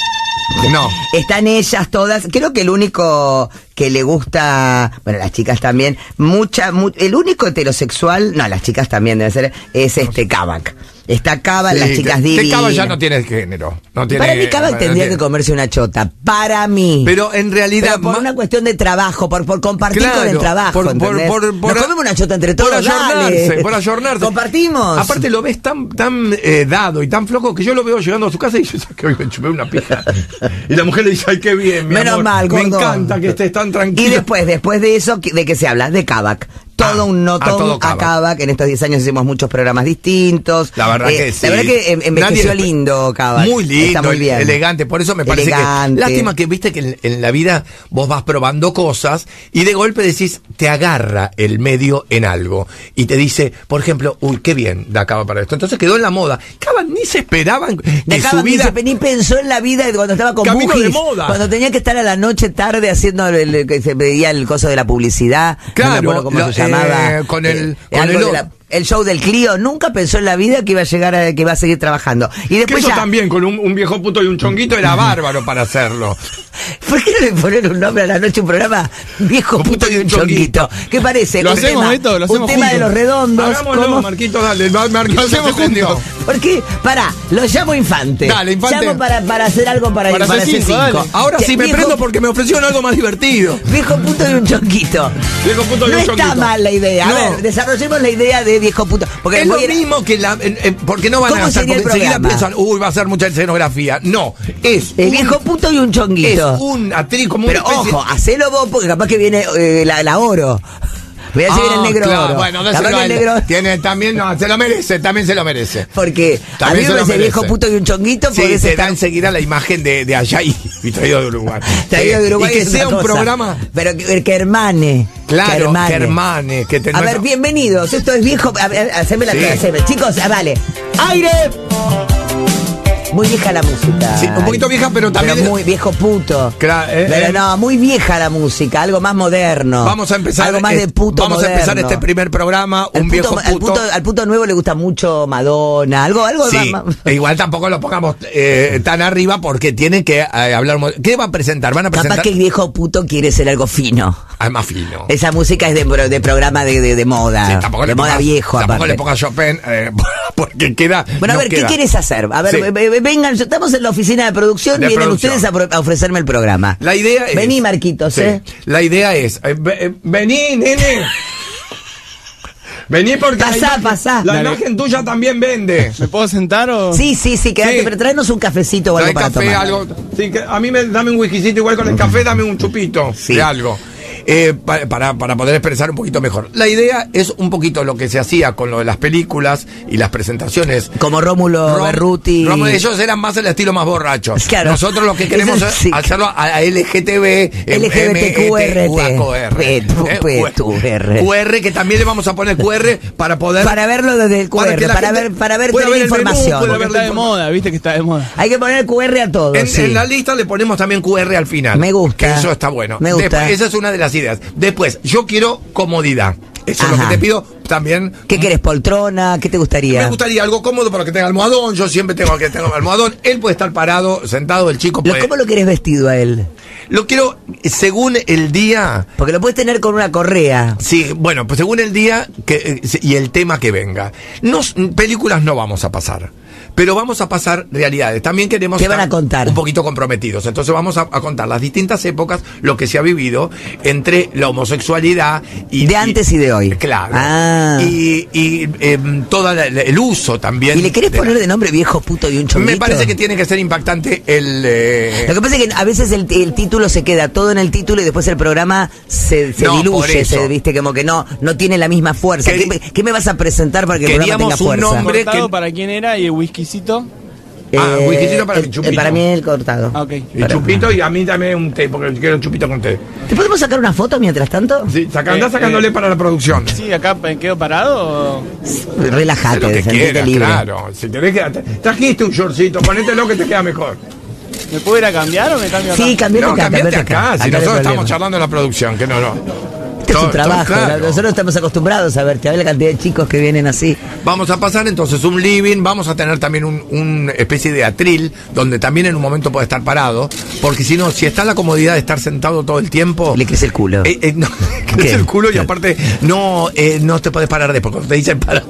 No. Están ellas todas. Creo que el único que le gusta, bueno, las chicas también, mucha, mu- el único heterosexual, no, las chicas también deben ser, es este Kavak. Está Kavak, Sí, las chicas que- que divinas. Kavak ya no tiene género. No tiene, Para mí Kavak no tendría tiene- que comerse una chota. Para mí. Pero en realidad. Pero por ma- una cuestión de trabajo, por, por compartir Claro, con el trabajo. por- por- ¿entendés? por- por- Nos comemos una chota entre por todos. ayornarse, dale. por ayornarse. Compartimos. Aparte lo ves tan tan eh, dado y tan flojo que yo lo veo llegando a su casa y yo que hoy me chupé una pija. Y la mujer le dice, ay, qué bien, mi Menos amor. mal, Me gordo. encanta que estés tan tranquilo. Y después, después de eso, ¿de qué se habla? De Kavak. Todo Ah, un no ah, todo, todo a Kavak. Kavak. En estos diez años hicimos muchos programas distintos. La verdad Eh, que sí. La verdad que em- envejeció Nadie- lindo Kavak. Muy lindo, Está muy bien. elegante. Por eso me parece Elegante. que. Lástima que viste que en, en la vida vos vas probando cosas y de golpe decís, te agarra el medio en algo. Y te dice, por ejemplo, uy, qué bien da Kavak para esto. Entonces quedó en la moda. Kavak ni se esperaban que De su Kavak ni, vida. se- ni pensó en la vida cuando estaba con Camino de Bugis, moda. cuando tenía que estar a la noche tarde haciendo el, el- que se veía el coso de la publicidad. No Claro, me acuerdo cómo lo- se llamaba. eh, con el- Eh, con algo el- de la- el show del Clio. Nunca pensó en la vida que iba a llegar a, que iba a seguir trabajando. Y Que después eso ya. también, con un, un viejo puto y un chonguito, era bárbaro para hacerlo. ¿Por qué no le ponen un nombre a la noche un programa viejo puto y un chonguito? ¿Qué parece? Lo Un hacemos, tema, Beto, lo un hacemos tema de juntos. los redondos. Hagámoslo, ¿cómo? Marquito, dale. va- Marquito Lo hacemos se prendió. juntos. ¿Por qué? Pará, lo llamo Infante. Dale, Infante. Llamo para, para hacer algo para, Para para C C cinco, cinco. dale. Ahora Que sí me viejo- prendo porque me ofrecieron algo más divertido. Viejo puto y un chonguito. Viejo puto y No un está chonguito. mal la idea. A No. ver, desarrollemos la idea de viejo puto. Porque Es voy lo a ir- mismo que la. eh, eh, porque no van ¿Cómo a hacer. sería el Porque enseguida programa? piensan, uy, va a ser mucha escenografía. No. Es. El un- viejo puto y un Es chonguito. un atriz como Pero una especie- ojo, hacelo vos porque capaz que viene eh, la, la oro. Voy a seguir Ah, el negro claro, oro. Bueno, Capaz déselo que a el él. negro. Tiene también, no, se lo merece, también se lo merece. Porque a También mí se me lo parece viejo merece. puto y un chonguito Sí, porque se está da enseguida la imagen de, de allá y, y traído de Uruguay. traído Sí, de Uruguay. Y que es sea una un cosa. programa. Pero que, que hermane. Claro, hermane. que hermane, que te- A no- ver, bienvenidos. Esto es viejo. A ver, haceme la Sí. haceme. Chicos, ah, vale. ¡Aire! Muy vieja la música. Sí, un poquito vieja, pero también- muy viejo puto. Claro, eh, pero eh. no, muy vieja la música. Algo más moderno. Vamos a empezar. Algo más eh, de puto Vamos moderno. a empezar este primer programa. Al Un puto- viejo al puto. puto, al puto nuevo le gusta mucho Madonna. Algo, algo Sí, más- más- e igual tampoco lo pongamos eh, tan arriba porque tiene que eh, hablar. mo- ¿Qué va a presentar? Van a presentar. Capaz que el viejo puto quiere ser algo fino. Ah, es más fino. Esa música es de, pro- de programa de, de, de moda. Sí, tampoco de le moda pongas- viejo, Tampoco aparte. le ponga Chopin eh, porque queda. Bueno, a no ver, ¿qué queda. quieres hacer? A ver, Sí. ve- ve- vengan, estamos en la oficina de producción, De vienen producción. ustedes a, pro- a ofrecerme el programa. La idea es. Vení, Marquitos, Sí. ¿eh? La idea es. eh, ve- eh, vení, nene. Vení porque. Pasá, la imagen, pasá. La Dale. imagen tuya también vende. ¿Me puedo sentar o...? Sí, sí, sí, quédate, Sí. pero tráenos un cafecito o algo Trae para café, tomar. algo. Sí, que a mí me dame un whiskycito igual con el café, dame un chupito Sí. de algo. eh, pa- para, para poder expresar un poquito mejor. La idea es un poquito lo que se hacía con lo de las películas y las presentaciones. Como Rómulo Rom- Berruti. Rómulo, ellos eran más el estilo más borracho. Claro. Nosotros lo que queremos Eso es sí. hacerlo a, a L G T B, L G B T Q R T. Q R, Q R, que también le vamos a poner Q R para poder... Para verlo desde el Q R, que la para gente ver, para ver pueda toda la ver el menú, información. pueda Porque ver la está de información. moda, viste que está de moda. Hay que poner Q R a todo. En, sí. en la lista le ponemos también Q R al final. Me gusta. Que eso está bueno. Me gusta. Después, esa es una de las ideas. Después, yo quiero comodidad. Eso es lo Ajá. que te pido también. ¿Qué querés, poltrona? ¿Qué te gustaría? Me gustaría algo cómodo para que tenga almohadón. Yo siempre tengo que tener almohadón. Él puede estar parado, sentado, el chico Lo- puede. ¿Cómo lo querés vestido a él? Lo quiero según el día. Porque lo puedes tener con una correa. Sí, bueno, pues según el día que, eh, y el tema que venga. Nos, películas no vamos a pasar, pero vamos a pasar realidades. También queremos ¿Qué van estar a contar? un poquito comprometidos. Entonces vamos a, a contar las distintas épocas, lo que se ha vivido entre la homosexualidad y... De antes y de hoy. Claro. Ah. Y, y em, todo el uso también. ¿Y le querés de poner la- de nombre viejo, puto y un chonguito? Me parece que tiene que ser impactante el... eh, Lo que pasa es que a veces el, el título se queda todo en el título y después el programa se, se No, por diluye, eso. se, viste, como que no, no tiene la misma fuerza. Queri- ¿Qué, qué me vas a presentar para que el programa tenga Queríamos un fuerza? nombre- Cortado que- para quién era y el whiskycito. Ah, whiskycito para eh, mi chupito. para mí el cortado. Ah, ok. y chupito y a mí también un té, porque quiero un chupito con té. ¿Te podemos sacar una foto mientras tanto? Sí, saca, anda Eh, sacándole eh. para la producción. Sí, acá me quedo parado. o- Haz Relájate, lo que sentite quieras, libre. claro. Si tenés que, trajiste un shortcito, ponételo que te queda mejor. ¿Me puedo ir a cambiar o me cambio acá? Sí, cambiate No, acá, cambiate cambiate acá, si Acá no hay nosotros estamos problema. charlando en la producción, que no, no. Este es Todo- un trabajo, todo claro. nosotros estamos acostumbrados a verte, a ver la cantidad de chicos que vienen así. Vamos a pasar entonces un living, vamos a tener también un, un especie de atril, donde también en un momento puede estar parado, porque si no, si está en la comodidad de estar sentado todo el tiempo... Le crece el culo. Eh, eh, no, crece el culo y aparte no, eh, no te puedes parar después, cuando te dicen parar.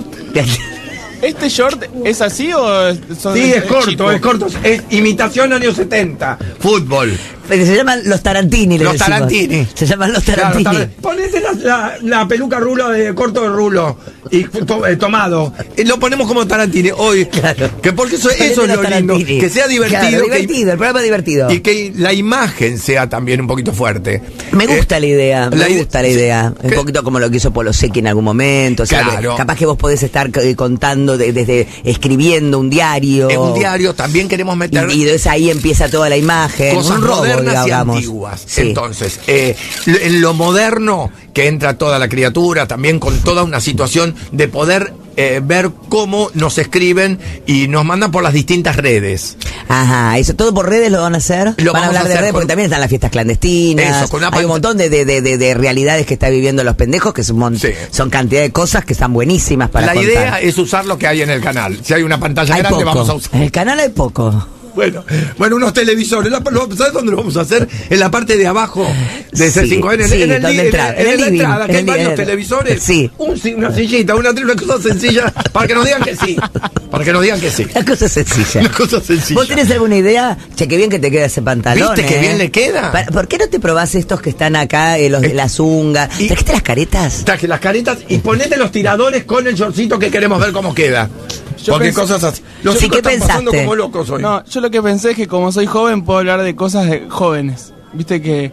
¿Este short es así o es- son Sí, es corto, chico? es corto, es imitación años setenta, fútbol. Se llaman los Tarantini, le Los decimos. Tarantini. Se llaman los Claro, Tarantini. tar- ponete la, la- la peluca rulo de corto de rulo y to- eh, tomado. Y lo ponemos como Tarantini hoy. Claro. Que porque eso, Ponete eso es los lo lindo. Tarantini. Que sea divertido. Claro, que- divertido, el programa es divertido. y que la imagen sea también un poquito fuerte. Me gusta Eh, la idea, me la ide- gusta la idea. sí. Un Que- poquito como lo que hizo Polo Secchi en algún momento. O sea, Claro. que capaz que vos podés estar eh, contando de- desde escribiendo un diario. En un diario también queremos Y, meter y entonces ahí empieza toda la imagen. cosas un robo, modernas y digamos. antiguas. Sí. Entonces, eh, lo- en lo moderno que entra toda la criatura, también con toda una situación de poder eh, ver cómo nos escriben y nos mandan por las distintas redes. Ajá, eso todo por redes lo van a hacer. Lo van a vamos hablar a de hacer redes con- porque también están las fiestas clandestinas. Eso, con una Hay un pantalla- montón de, de, de, de- de realidades que está viviendo los pendejos que son, mon- Sí. son cantidad de cosas que están buenísimas para la contar. idea es usar lo que hay en el canal. Si hay una pantalla Hay grande, poco. vamos a usar. En el canal hay poco. Bueno, bueno, unos televisores. La- lo- ¿Sabes dónde lo vamos a hacer? En la parte de abajo de C Sí, cinco N. En, sí, en el, donde li- entra- en, en el en la living, entrada, en que hay el varios li- televisores. Sí. Un si- una sillita, una, una cosa sencilla, para que nos digan que sí. Para que nos digan que sí. La cosa sencilla. Una cosa sencilla. ¿Vos tenés alguna idea? Che, qué bien que te queda ese pantalón. ¿Viste qué eh? bien le queda? Pa- ¿Por qué no te probás estos que están acá, eh, los de Eh, la zunga? y- ¿Trajiste las caretas? Traje las caretas y ponete los tiradores con el shortcito que queremos ver cómo queda. Yo Porque pensé- cosas así. Los Sí, chicos ¿qué están pasando pensaste? como locos hoy. No, yo lo que pensé es que como soy joven puedo hablar de cosas de jóvenes. Viste que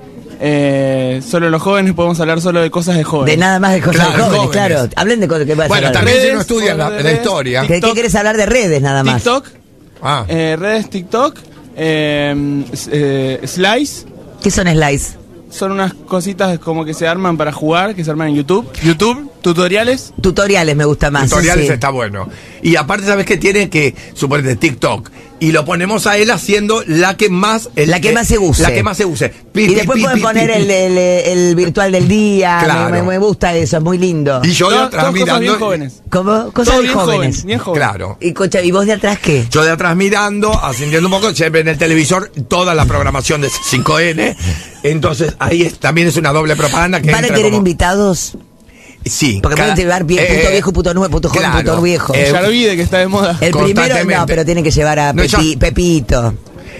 eh, solo los jóvenes podemos hablar solo de cosas de jóvenes. De nada más de cosas Claro, de jóvenes, jóvenes. claro. Hablen de cosas que vas a Bueno, hablar. también si Redes, no estudian la, redes, la historia. ¿Qué, qué TikTok. quieres hablar de redes nada más? TikTok, Ah. eh, redes TikTok, eh, s- eh, Slice. ¿Qué son slides? Son unas cositas como que se arman para jugar, que se arman en YouTube. YouTube, tutoriales. Tutoriales me gusta más. Tutoriales sí. está bueno. Y aparte, ¿sabes qué tiene? Que, suponete, TikTok. Y lo ponemos a él haciendo la que más... el- La que más se use. La que más se use. Pi, Y pi, después pi, pueden pi, poner pi, el, pi. el, el virtual del día. Claro. Me, me- me gusta eso, es muy lindo. Y yo de Todas- atrás todas cosas bien mirando... jóvenes. ¿Cómo? Cosas Todo de bien jóvenes. joven, bien joven. Claro. Y, cocha, ¿y vos de atrás qué? Yo de atrás mirando, ascendiendo un poco, siempre en el televisor, toda la programación de cinco N. Entonces, ahí es- también es una doble propaganda que ¿Van a entra querer como- invitados? Sí. Porque cada- pueden llevar bien, eh, puto viejo, puto nuevo, puto joven, claro. puto viejo. Eh, Ya lo vi de que está de moda. El primero, constantemente. no, pero tienen que llevar a No, Pepi- ya- Pepito.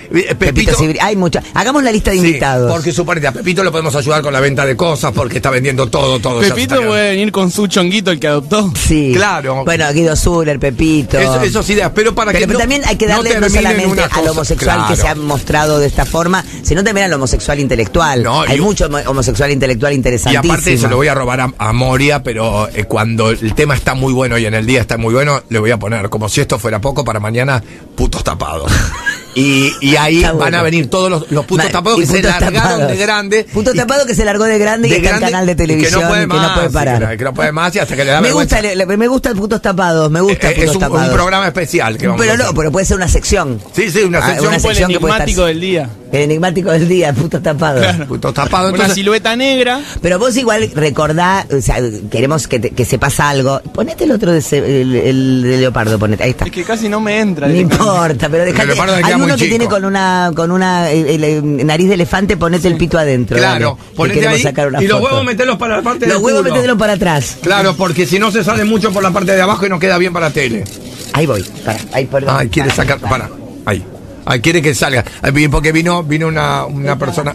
Pepito, Pepito Cibrián. Hay muchas. Hagamos la lista de sí, invitados. porque suponete, a Pepito lo podemos ayudar con la venta de cosas porque está vendiendo todo, todo. ya se Pepito está puede venir con su chonguito, el que adoptó. Sí. Claro. Bueno, Guido Zuller, Pepito. Eso, esos ideas, pero para Pero, que pero no, también hay que no darle no, terminen solamente una al cosa, homosexual que claro. se ha mostrado de esta forma, sino también al homosexual intelectual. No, hay y- mucho homo- homosexual intelectual Y interesantísimo. aparte se lo voy a robar a, a Moria, pero eh, cuando el tema está muy bueno y en el día está muy bueno, le voy a poner, como si esto fuera poco, para mañana, putos tapados. Y, y ahí Está van bueno. a venir todos los, los putos Ma- tapados y que se putos largaron tapados. de grande. Puto y- tapado que se largó de grande y de está grande en canal de y televisión que no puede, y que no más, puede parar. y que, que no puede más y hasta que le da Me vergüenza. gusta, le- le- me gusta Putos Tapados, me gusta Eh, Putos es un, Tapados. un programa especial que vamos Pero a no, hacer. pero puede ser una sección. Sí, sí, una Ah, sección. una Fue el sección que puede estar- enigmático del día. El enigmático del día, Putos Tapados. Claro. Putos tapados. Una Entonces, silueta negra. Pero vos igual recordá, o sea, queremos que, te- que se pasa algo. Ponete el otro de, ese- el, el de Leopardo, ponete, ahí está. Es que casi no me entra. No directamente. importa, pero dejate. leopardo le Hay queda uno muy que chico. tiene con una con una eh, el- el nariz de elefante, ponete el pito adentro. claro, dale, que ponete queremos ahí sacar una y los foto. huevos meterlos para la parte Los del huevos culo. métetelo para atrás. Claro, porque si no se sale mucho por la parte de abajo y no queda bien para tele. Ahí voy, para, ahí perdón. Ay, quiere Para, sacar, para, ahí. Ay, quiere que salga. Ay, bien, porque vino, vino una, una persona.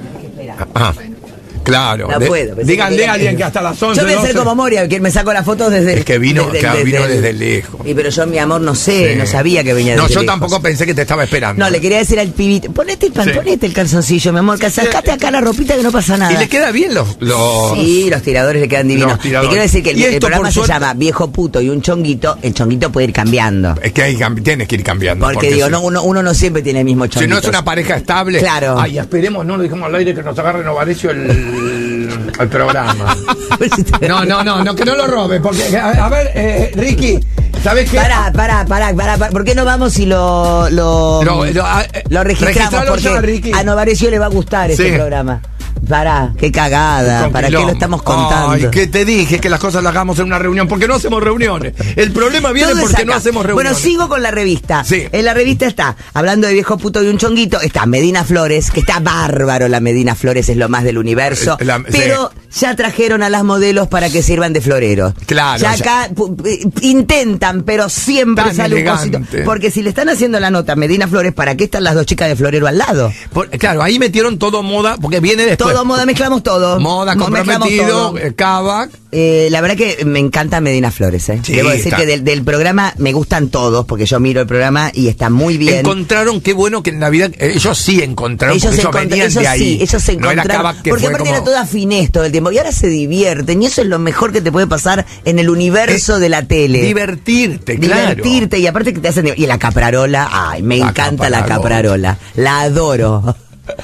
Ah, claro. No De- puedo. pensé Díganle que- a alguien que hasta las once. Yo voy a ser doce como Moria, que me saco las fotos desde. Es que vino- que vino desde lejos. Y pero yo, mi amor, no sé, Sí. no sabía que venía No, desde yo lejos. tampoco pensé que te estaba esperando. No, le quería decir al pibito, ponete el pan, Sí. ponete el calzoncillo, mi amor, que sacate acá la ropita que no pasa nada. Y le queda bien los. los... Sí, los tiradores le quedan divinos. Los tiradores. Le quiero decir que el, Y el esto, programa por se suerte- llama Viejo Puto y un Chonguito. El Chonguito puede ir cambiando. Es que hay, cam- tienes que ir cambiando. Porque, digo, si- no, uno, uno no siempre tiene el mismo Si Chonguito. no es una pareja estable. Claro. Ay, esperemos, no lo dijimos al aire que nos agarre Novarecio el, el programa. No, no, no, no, que no lo robe. Porque, a, a ver, eh, Ricky, ¿sabes qué? Pará, pará, pará, pará, pará. ¿Por qué no vamos y lo lo, Lo- lo- ah, eh, lo registramos? registralo Porque ya, Ricky. a Novarecio le va a gustar este Sí. programa. Pará, qué cagada. Con ¿Para qué quilombo. lo estamos contando? Ay, que te dije que las cosas las hagamos en una reunión. Porque no hacemos reuniones. El problema viene Todo es porque acá. no hacemos reuniones. Bueno, sigo con la revista. Sí. En la revista está, hablando de Viejo Puto y un Chonguito, está Medina Flores, que está bárbaro, la Medina Flores es lo más del universo. Eh, la- pero ya trajeron a las modelos para que sirvan de floreros. Claro, Ya ya. acá pu- eh, intentan, pero siempre Tan sale un elegante. cosito. Porque si le están haciendo la nota a Medina Flores, ¿para qué están las dos chicas de florero al lado? Por- claro, ahí metieron todo moda. Porque viene después. Todo moda, mezclamos todo. Moda, Mo- mezclamos comprometido, todo. eh, Kavak. Eh, la verdad que me encanta Medina Flores, ¿eh? Sí, Debo decir está. que del, del programa me gustan todos, porque yo miro el programa y está muy bien. Encontraron, qué bueno que en Navidad. eh, ellos sí encontraron. Ellos, porque se ellos encontra- venían ellos de ahí. sí, ellos se No era encontraron. Kavak que porque fue aparte como- era toda finés todo el tiempo. Y ahora se divierten. Y eso es lo mejor que te puede pasar en el universo Eh, de la tele. Divertirte, claro. Divertirte. Y aparte que te hacen. Y la caprarola. Ay, me La encanta la caprarola. caprarola. La adoro.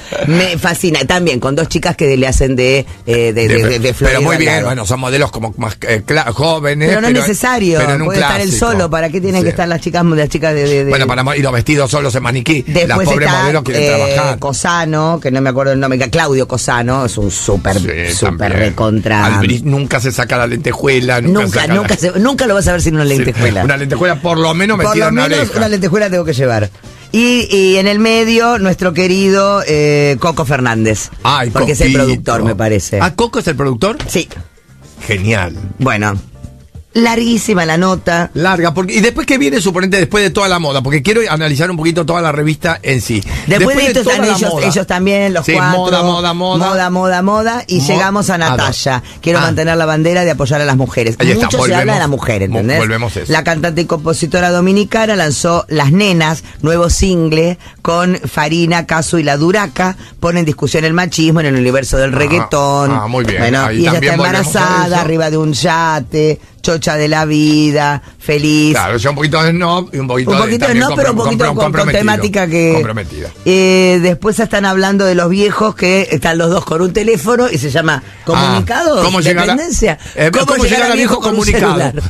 Me fascina. También con dos chicas que le hacen de, eh, de, de, de, de pero florero muy al bien, lado. bueno, son modelos como más eh, cla- jóvenes. Pero no es necesario. pero en un Puede estar él clásico. solo. ¿Para qué tienen Sí. que estar las chicas, las chicas de. de- de- Bueno, para y los vestidos solos en maniquí. Las Después pobres está modelos quieren eh, trabajar. Cosano, que no me acuerdo el nombre, Claudio Cosano, es un súper, Sí, súper también. recontra. Albri- nunca se saca la lentejuela. Nunca, Nunca, saca nunca, la- se- nunca lo vas a ver sin una Sí, lentejuela. Una lentejuela por lo menos Por metida lo en una menos oreja. una lentejuela tengo que llevar. Y, y en el medio, nuestro querido eh, Coco Fernández. Ay, porque es el Coquito. productor, me parece. ¿Ah, Coco es el productor? Sí. Genial. Bueno, larguísima la nota. Larga, porque, y después que viene, suponente, después de toda la moda, porque quiero analizar un poquito toda la revista en sí. Después, de esto toda están la ellos, moda. ellos también, los Sí, cuatro. moda, moda, moda. Moda, moda, moda. Y Mo- llegamos a ah, Natalia. no. Quiero Ah. mantener la bandera de apoyar a las mujeres. Ahí está, Mucho se volvemos. habla de la mujer, ¿entendés? Mo- volvemos a eso. La cantante y compositora dominicana lanzó Las Nenas, nuevo single con Farina, Casu y La Duraca. Pone en discusión el machismo en el universo del Ah, reggaetón. ah, muy bien. Bueno, Ahí y ella también está volvemos a embarazada, eso. arriba de un yate, chocha de la vida, feliz. Claro, ya un poquito de snob y un poquito Un de. poquito también no, pero un comprom- poquito comprom- con, con comprometido. temática que. Comprometida. Eh, después están hablando de los viejos que están los dos con un teléfono y se llama comunicados. Ah, ¿cómo llegar a- dependencia. eh, ¿cómo llegar a viejo con un comunicado? celular?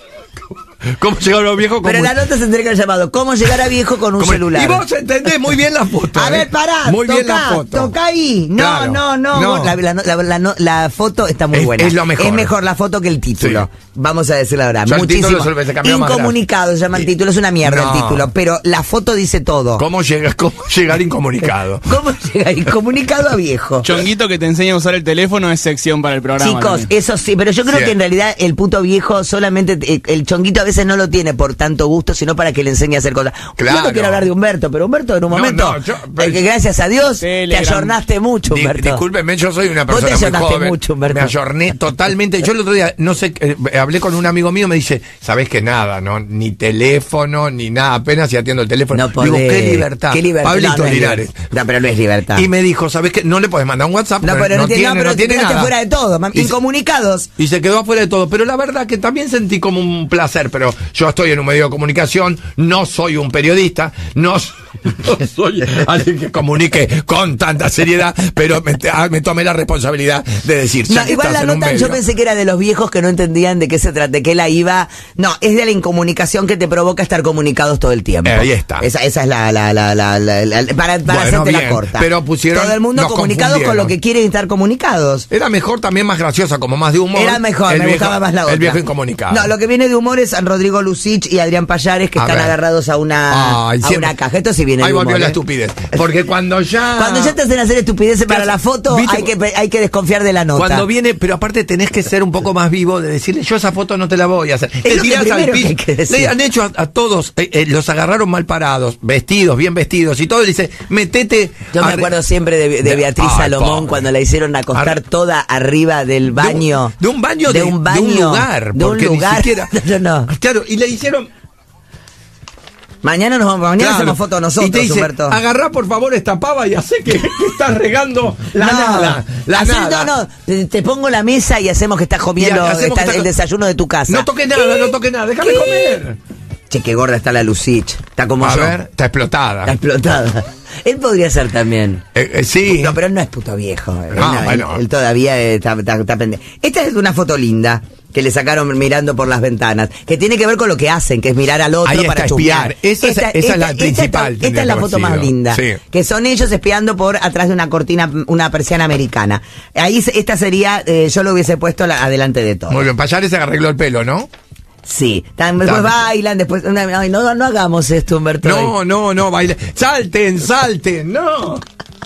¿Cómo llegaron los viejos? Pero la nota se tendría que haber llamado ¿Cómo llegar a viejo con un celular? Y vos entendés muy bien la foto. A ¿eh? ver, pará, Muy bien la toca, foto. toca ahí. No, Claro. no, no. No. vos- La, la- la- la- no- la foto está muy Es- buena. es lo mejor. Es mejor la foto que el título. Sí. Vamos a decirlo ahora. Ya el Muchísimo. título se- se cambió más Incomunicado se llama el Sí. título. Es una mierda No. el título. Pero la foto dice todo. ¿Cómo, llega, ¿Cómo llegar incomunicado? ¿Cómo llegar incomunicado a viejo? Chonguito que te enseña a usar el teléfono es sección para el programa. Chicos, también. eso sí, pero yo creo Sí. que en realidad el puto viejo solamente, eh, el Chonguito a veces veces no lo tiene por tanto gusto, sino para que le enseñe a hacer cosas. Claro. Yo no quiero hablar de Humberto, pero Humberto en un No, momento, no, yo- eh, que gracias a Dios Telegram. te ayornaste mucho, Di- Humberto. discúlpeme, yo soy una Vos te persona muy ayornaste joven. mucho, Humberto. Me ayorné totalmente. Yo el otro día, no sé, eh, hablé con un amigo mío, me dice, ¿sabés que nada, no? Ni teléfono, ni nada, apenas si atiendo el teléfono. No Digo, podés. qué libertad. Qué libertad. Pablito No, no es Linares. libertad. No, pero no es libertad. Y me dijo, ¿sabés qué? No le podés mandar un WhatsApp, No, porque pero no, tiene, no, pero no tiene te quedaste nada. fuera de todo, mam- Y se- incomunicados. Y se quedó afuera de todo. Pero la verdad que también sentí como un placer. Pero yo estoy en un medio de comunicación, no soy un periodista, no, no soy alguien que comunique con tanta seriedad, pero me, ah, me tomé la responsabilidad de decir. ya No, que igual estás la en un nota yo medio- pensé que era de los viejos que no entendían de qué se trata, de qué la iba. No, es de la incomunicación que te provoca estar comunicados todo el tiempo. Eh, ahí está. Esa, esa es la, la, la, la, la- la- para, para Bueno, hacerte la bien, corta. pero pusieron- todo el mundo nos comunicados con confundieron. lo que quieren estar comunicados. Era mejor, también más graciosa, como más de humor. Era mejor, El me viejo- gustaba más la otra. El viejo incomunicado. No, lo que viene de humor es San Rodrigo Lucich y Adrián Payares que A están ver. agarrados a una, Ay, a siempre- una caja. Esto sí viene Ahí de humor. volvió la ¿eh? estupidez. Porque cuando ya. Cuando ya te hacen hacer estupideces para la foto, ¿Viste? hay que, hay que desconfiar de la nota. Cuando viene, pero aparte tenés que ser un poco más vivo de decirle, yo esa foto no te la voy a hacer. Es Te lo que tirás al primero que piso. hay que decir. Le han hecho a, a todos, eh, eh, los agarraron mal parados, vestidos, bien vestidos y todo. Y dice, metete. Yo me a- acuerdo siempre de, de de- Beatriz Ay, Salomón pobre. cuando la hicieron acostar Ar- toda arriba del baño. De un, de un baño de, de un baño de un lugar. de un porque lugar. ni siquiera. No, no. Claro, y le hicieron. Mañana nos vamos, mañana Claro. hacemos fotos nosotros, y te dice, Humberto. agarrá por favor esta pava y hacé que, que estás regando la no, nada. La Así, nada. no, no, te, te pongo la mesa y hacemos que estás comiendo Y hacemos está que está- el desayuno de tu casa. No toques nada, no toques nada, déjame ¿Qué? comer. Che, qué gorda está la Lucich. Está como A yo. ver, está explotada. Está explotada. Él podría ser también. Eh, eh, sí. No, pero él no es puto viejo. Él, No, no, él- bueno. él todavía eh, está, está- está pendiente. Esta es una foto linda que le sacaron mirando por las ventanas, que tiene que ver con lo que hacen, que es mirar al otro Ahí para está, chusmear. espiar. Esa es- esa es la principal, Esta, tendría es la que foto haber más sido. linda. Sí. Que son ellos espiando por atrás de una cortina, una persiana americana. Ahí se- esta sería, eh, yo lo hubiese puesto la- adelante de todo. Muy bien, Payares se arregló el pelo, ¿no? Sí. Tan- después Tan- bailan, después. Ay, no, no hagamos esto, Humberto. No, no, no, baile. Salten, salten, no.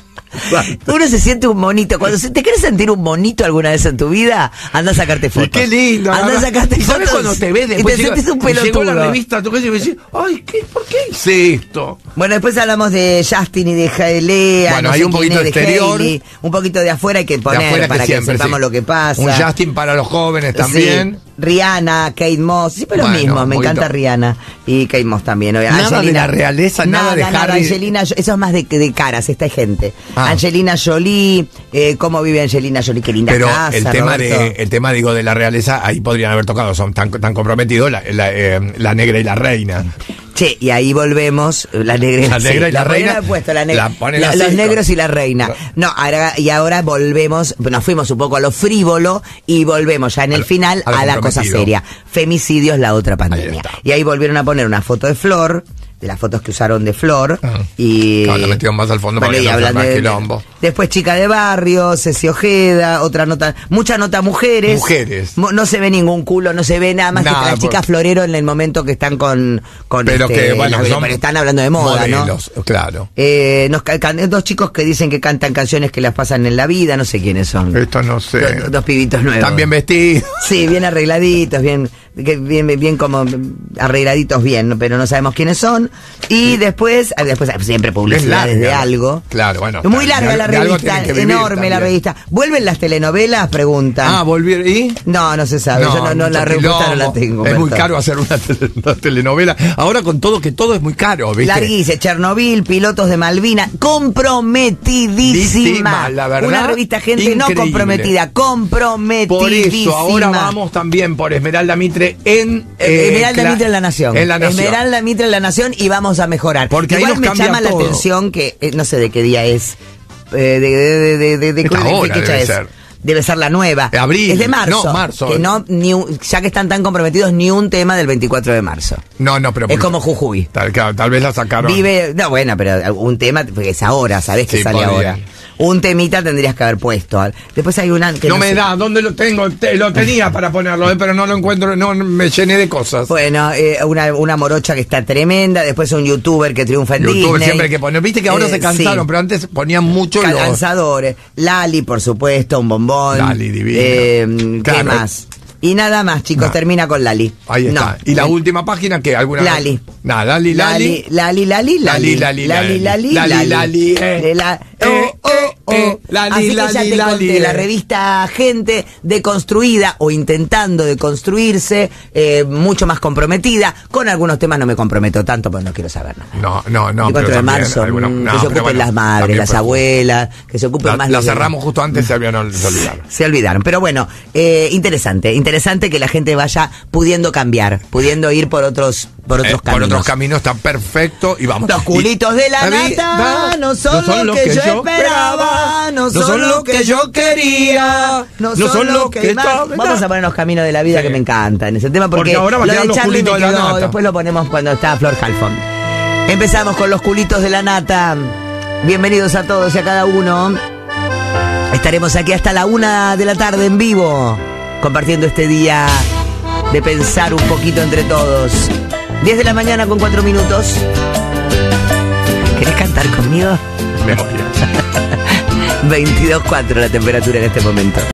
Uno se siente un monito. Cuando se- te quieres sentir un monito alguna vez en tu vida, anda a sacarte fotos. Y qué lindo. Anda a además. sacarte ¿Y sabes fotos. cuando te ves y después? te llega- sientes un y llegó la pelotudo. revista a tu casa y me decís, ay, ¿qué, ¿por qué hice esto? Bueno, después hablamos de Justin y de Jalea. Bueno, no hay sé un quién poquito es, de exterior. Hailey. Un poquito de afuera hay que De poner afuera para que, siempre, sepamos sí. lo que pasa. Un Justin para los jóvenes también. Sí. Rihanna, Kate Moss, siempre lo Bueno, mismo, me un poquito. encanta Rihanna y Kate Moss también. obvio. Nada de la realeza, nada de nada, Harry. Angelina, Jo- eso es más de, de caras, esta gente. Ah. Angelina Jolie, eh, cómo vive Angelina Jolie, qué linda Pero casa, el tema Roberto. de el tema digo de la realeza ahí podrían haber tocado, son tan tan comprometidos la, la, eh, la negra y la reina. Che, y ahí volvemos, la negra, La negra y la podrían reina, haber puesto la negra, la ponen la- así, los ¿no? negros y la reina. No, ahora, y ahora volvemos, nos fuimos un poco a lo frívolo y volvemos ya en el A- final a lo a la cosa comprometido. seria. Femicidios, la otra pandemia. está. Y ahí volvieron a poner una foto de Flor, de las fotos que usaron de Flor. Ah. Y. Claro, la metieron más al fondo para que y no se hablando arme de- quilombo. Después Chica de Barrio, Ceci Ojeda, otra nota, mucha nota mujeres. Mujeres. Mo- No se ve ningún culo, no se ve nada más Nada, que las por- chicas florero en el momento que están con. con Pero este, que bueno, la- son pero están hablando de moda, ¿no? modelos, claro. Eh, nos ca- can- dos chicos que dicen que cantan canciones que las pasan en la vida, no sé quiénes son. Esto no sé. Do- dos pibitos nuevos. Están bien vestidos. Sí, bien arregladitos, bien, que- bien, bien como arregladitos bien, ¿no? Pero no sabemos quiénes son. Y después, ah, después siempre publicidades Es de larga. algo. Claro, bueno, Muy está- larga de la al- de algo revista, tienen que vivir enorme la también. revista. ¿Vuelven las telenovelas? Preguntan. Ah, volvieron y no, no se sabe. Yo no, no la mucho respuesta no la quilombo. tengo. Es muy Humberto. caro hacer una, tele- una telenovela. Ahora con todo que todo es muy caro, ¿viste? Larguice, Chernobyl, Pilotos de Malvina, comprometidísima. Dísima, la verdad, Una revista, gente, no increíble. comprometida, comprometidísima. Por eso ahora vamos también por Esmeralda Mitre en Eh, Esmeralda cla- Mitre en la Nación. En la Nación. Esmeralda Mitre en la Nación y vamos a mejorar. Porque ahí Igual nos me cambia llama la todo. atención que, eh, no sé de qué día es. Eh, de, de, de, de, de, de- Esta ¿de qué hora fecha debe es? ser. Debe ser la nueva. Eh, abril. Es de marzo. No, marzo. Que no, ni un- ya que están tan comprometidos, ni un tema del veinticuatro de marzo. No, no, pero Es como Jujuy. Tal, claro, tal vez la sacaron. Vive, no, bueno, pero un tema, porque es ahora, ¿sabés que Sí, sale podría. ahora? Un temita tendrías que haber puesto. Después hay una que no, me sé. da, ¿dónde lo tengo? Te- lo tenía para ponerlo, eh, pero no lo encuentro, no me llené de cosas. Bueno, eh, una, una morocha que está tremenda, después un youtuber que triunfa en YouTube Disney. siempre hay que poner. Viste que ahora Eh, se cansaron, sí. pero antes ponían mucho los. Lanzadores. Lali, por supuesto, un bombón. Lali, divina. Eh, ¿Qué Claro. más? Y nada más, chicos, No. termina con Lali. Ahí está. No. ¿Y la última página que alguna Lali. Nada, Lali, Lali. Lali, Lali, Lali, Lali, Lali, Lali, Lali, Lali, Lali, eh. De la- Eh, oh, oh, oh. eh, Lali, Así que ya Lali, te Lali, conté, eh. la revista Gente deconstruida o intentando deconstruirse, eh, mucho más comprometida. Con algunos temas no me comprometo tanto, pues no quiero saber nada. No, no, no. El cuatro pero de también marzo, alguna- mm, no, que se pero ocupen bueno, las madres, también las fue- abuelas, que se ocupen La, más la los de- cerramos justo antes, se olvidaron. Se olvidaron. Se olvidaron. Pero bueno, eh, interesante. Interesante que la gente vaya pudiendo cambiar, pudiendo ir por otros, por otros Eh, caminos. Por otros caminos está perfecto y vamos. Los culitos Y- de la David, nata da- no son lo que yo esperaba, no son lo que yo quería, no son lo que más. estaba- Vamos a poner los caminos de la vida Sí. que me encantan ese tema porque, Porque ahora va a lo quedar de los Charlie me culitos de la quedó, nata. después lo ponemos cuando está Flor Halfon. Empezamos con los culitos de la nata. Bienvenidos a todos y a cada uno. Estaremos aquí hasta la una de la tarde en vivo, compartiendo este día de pensar un poquito entre todos. diez de la mañana con cuatro minutos. ¿Querés cantar conmigo? Me voy. veintidós cuatro la temperatura en este momento.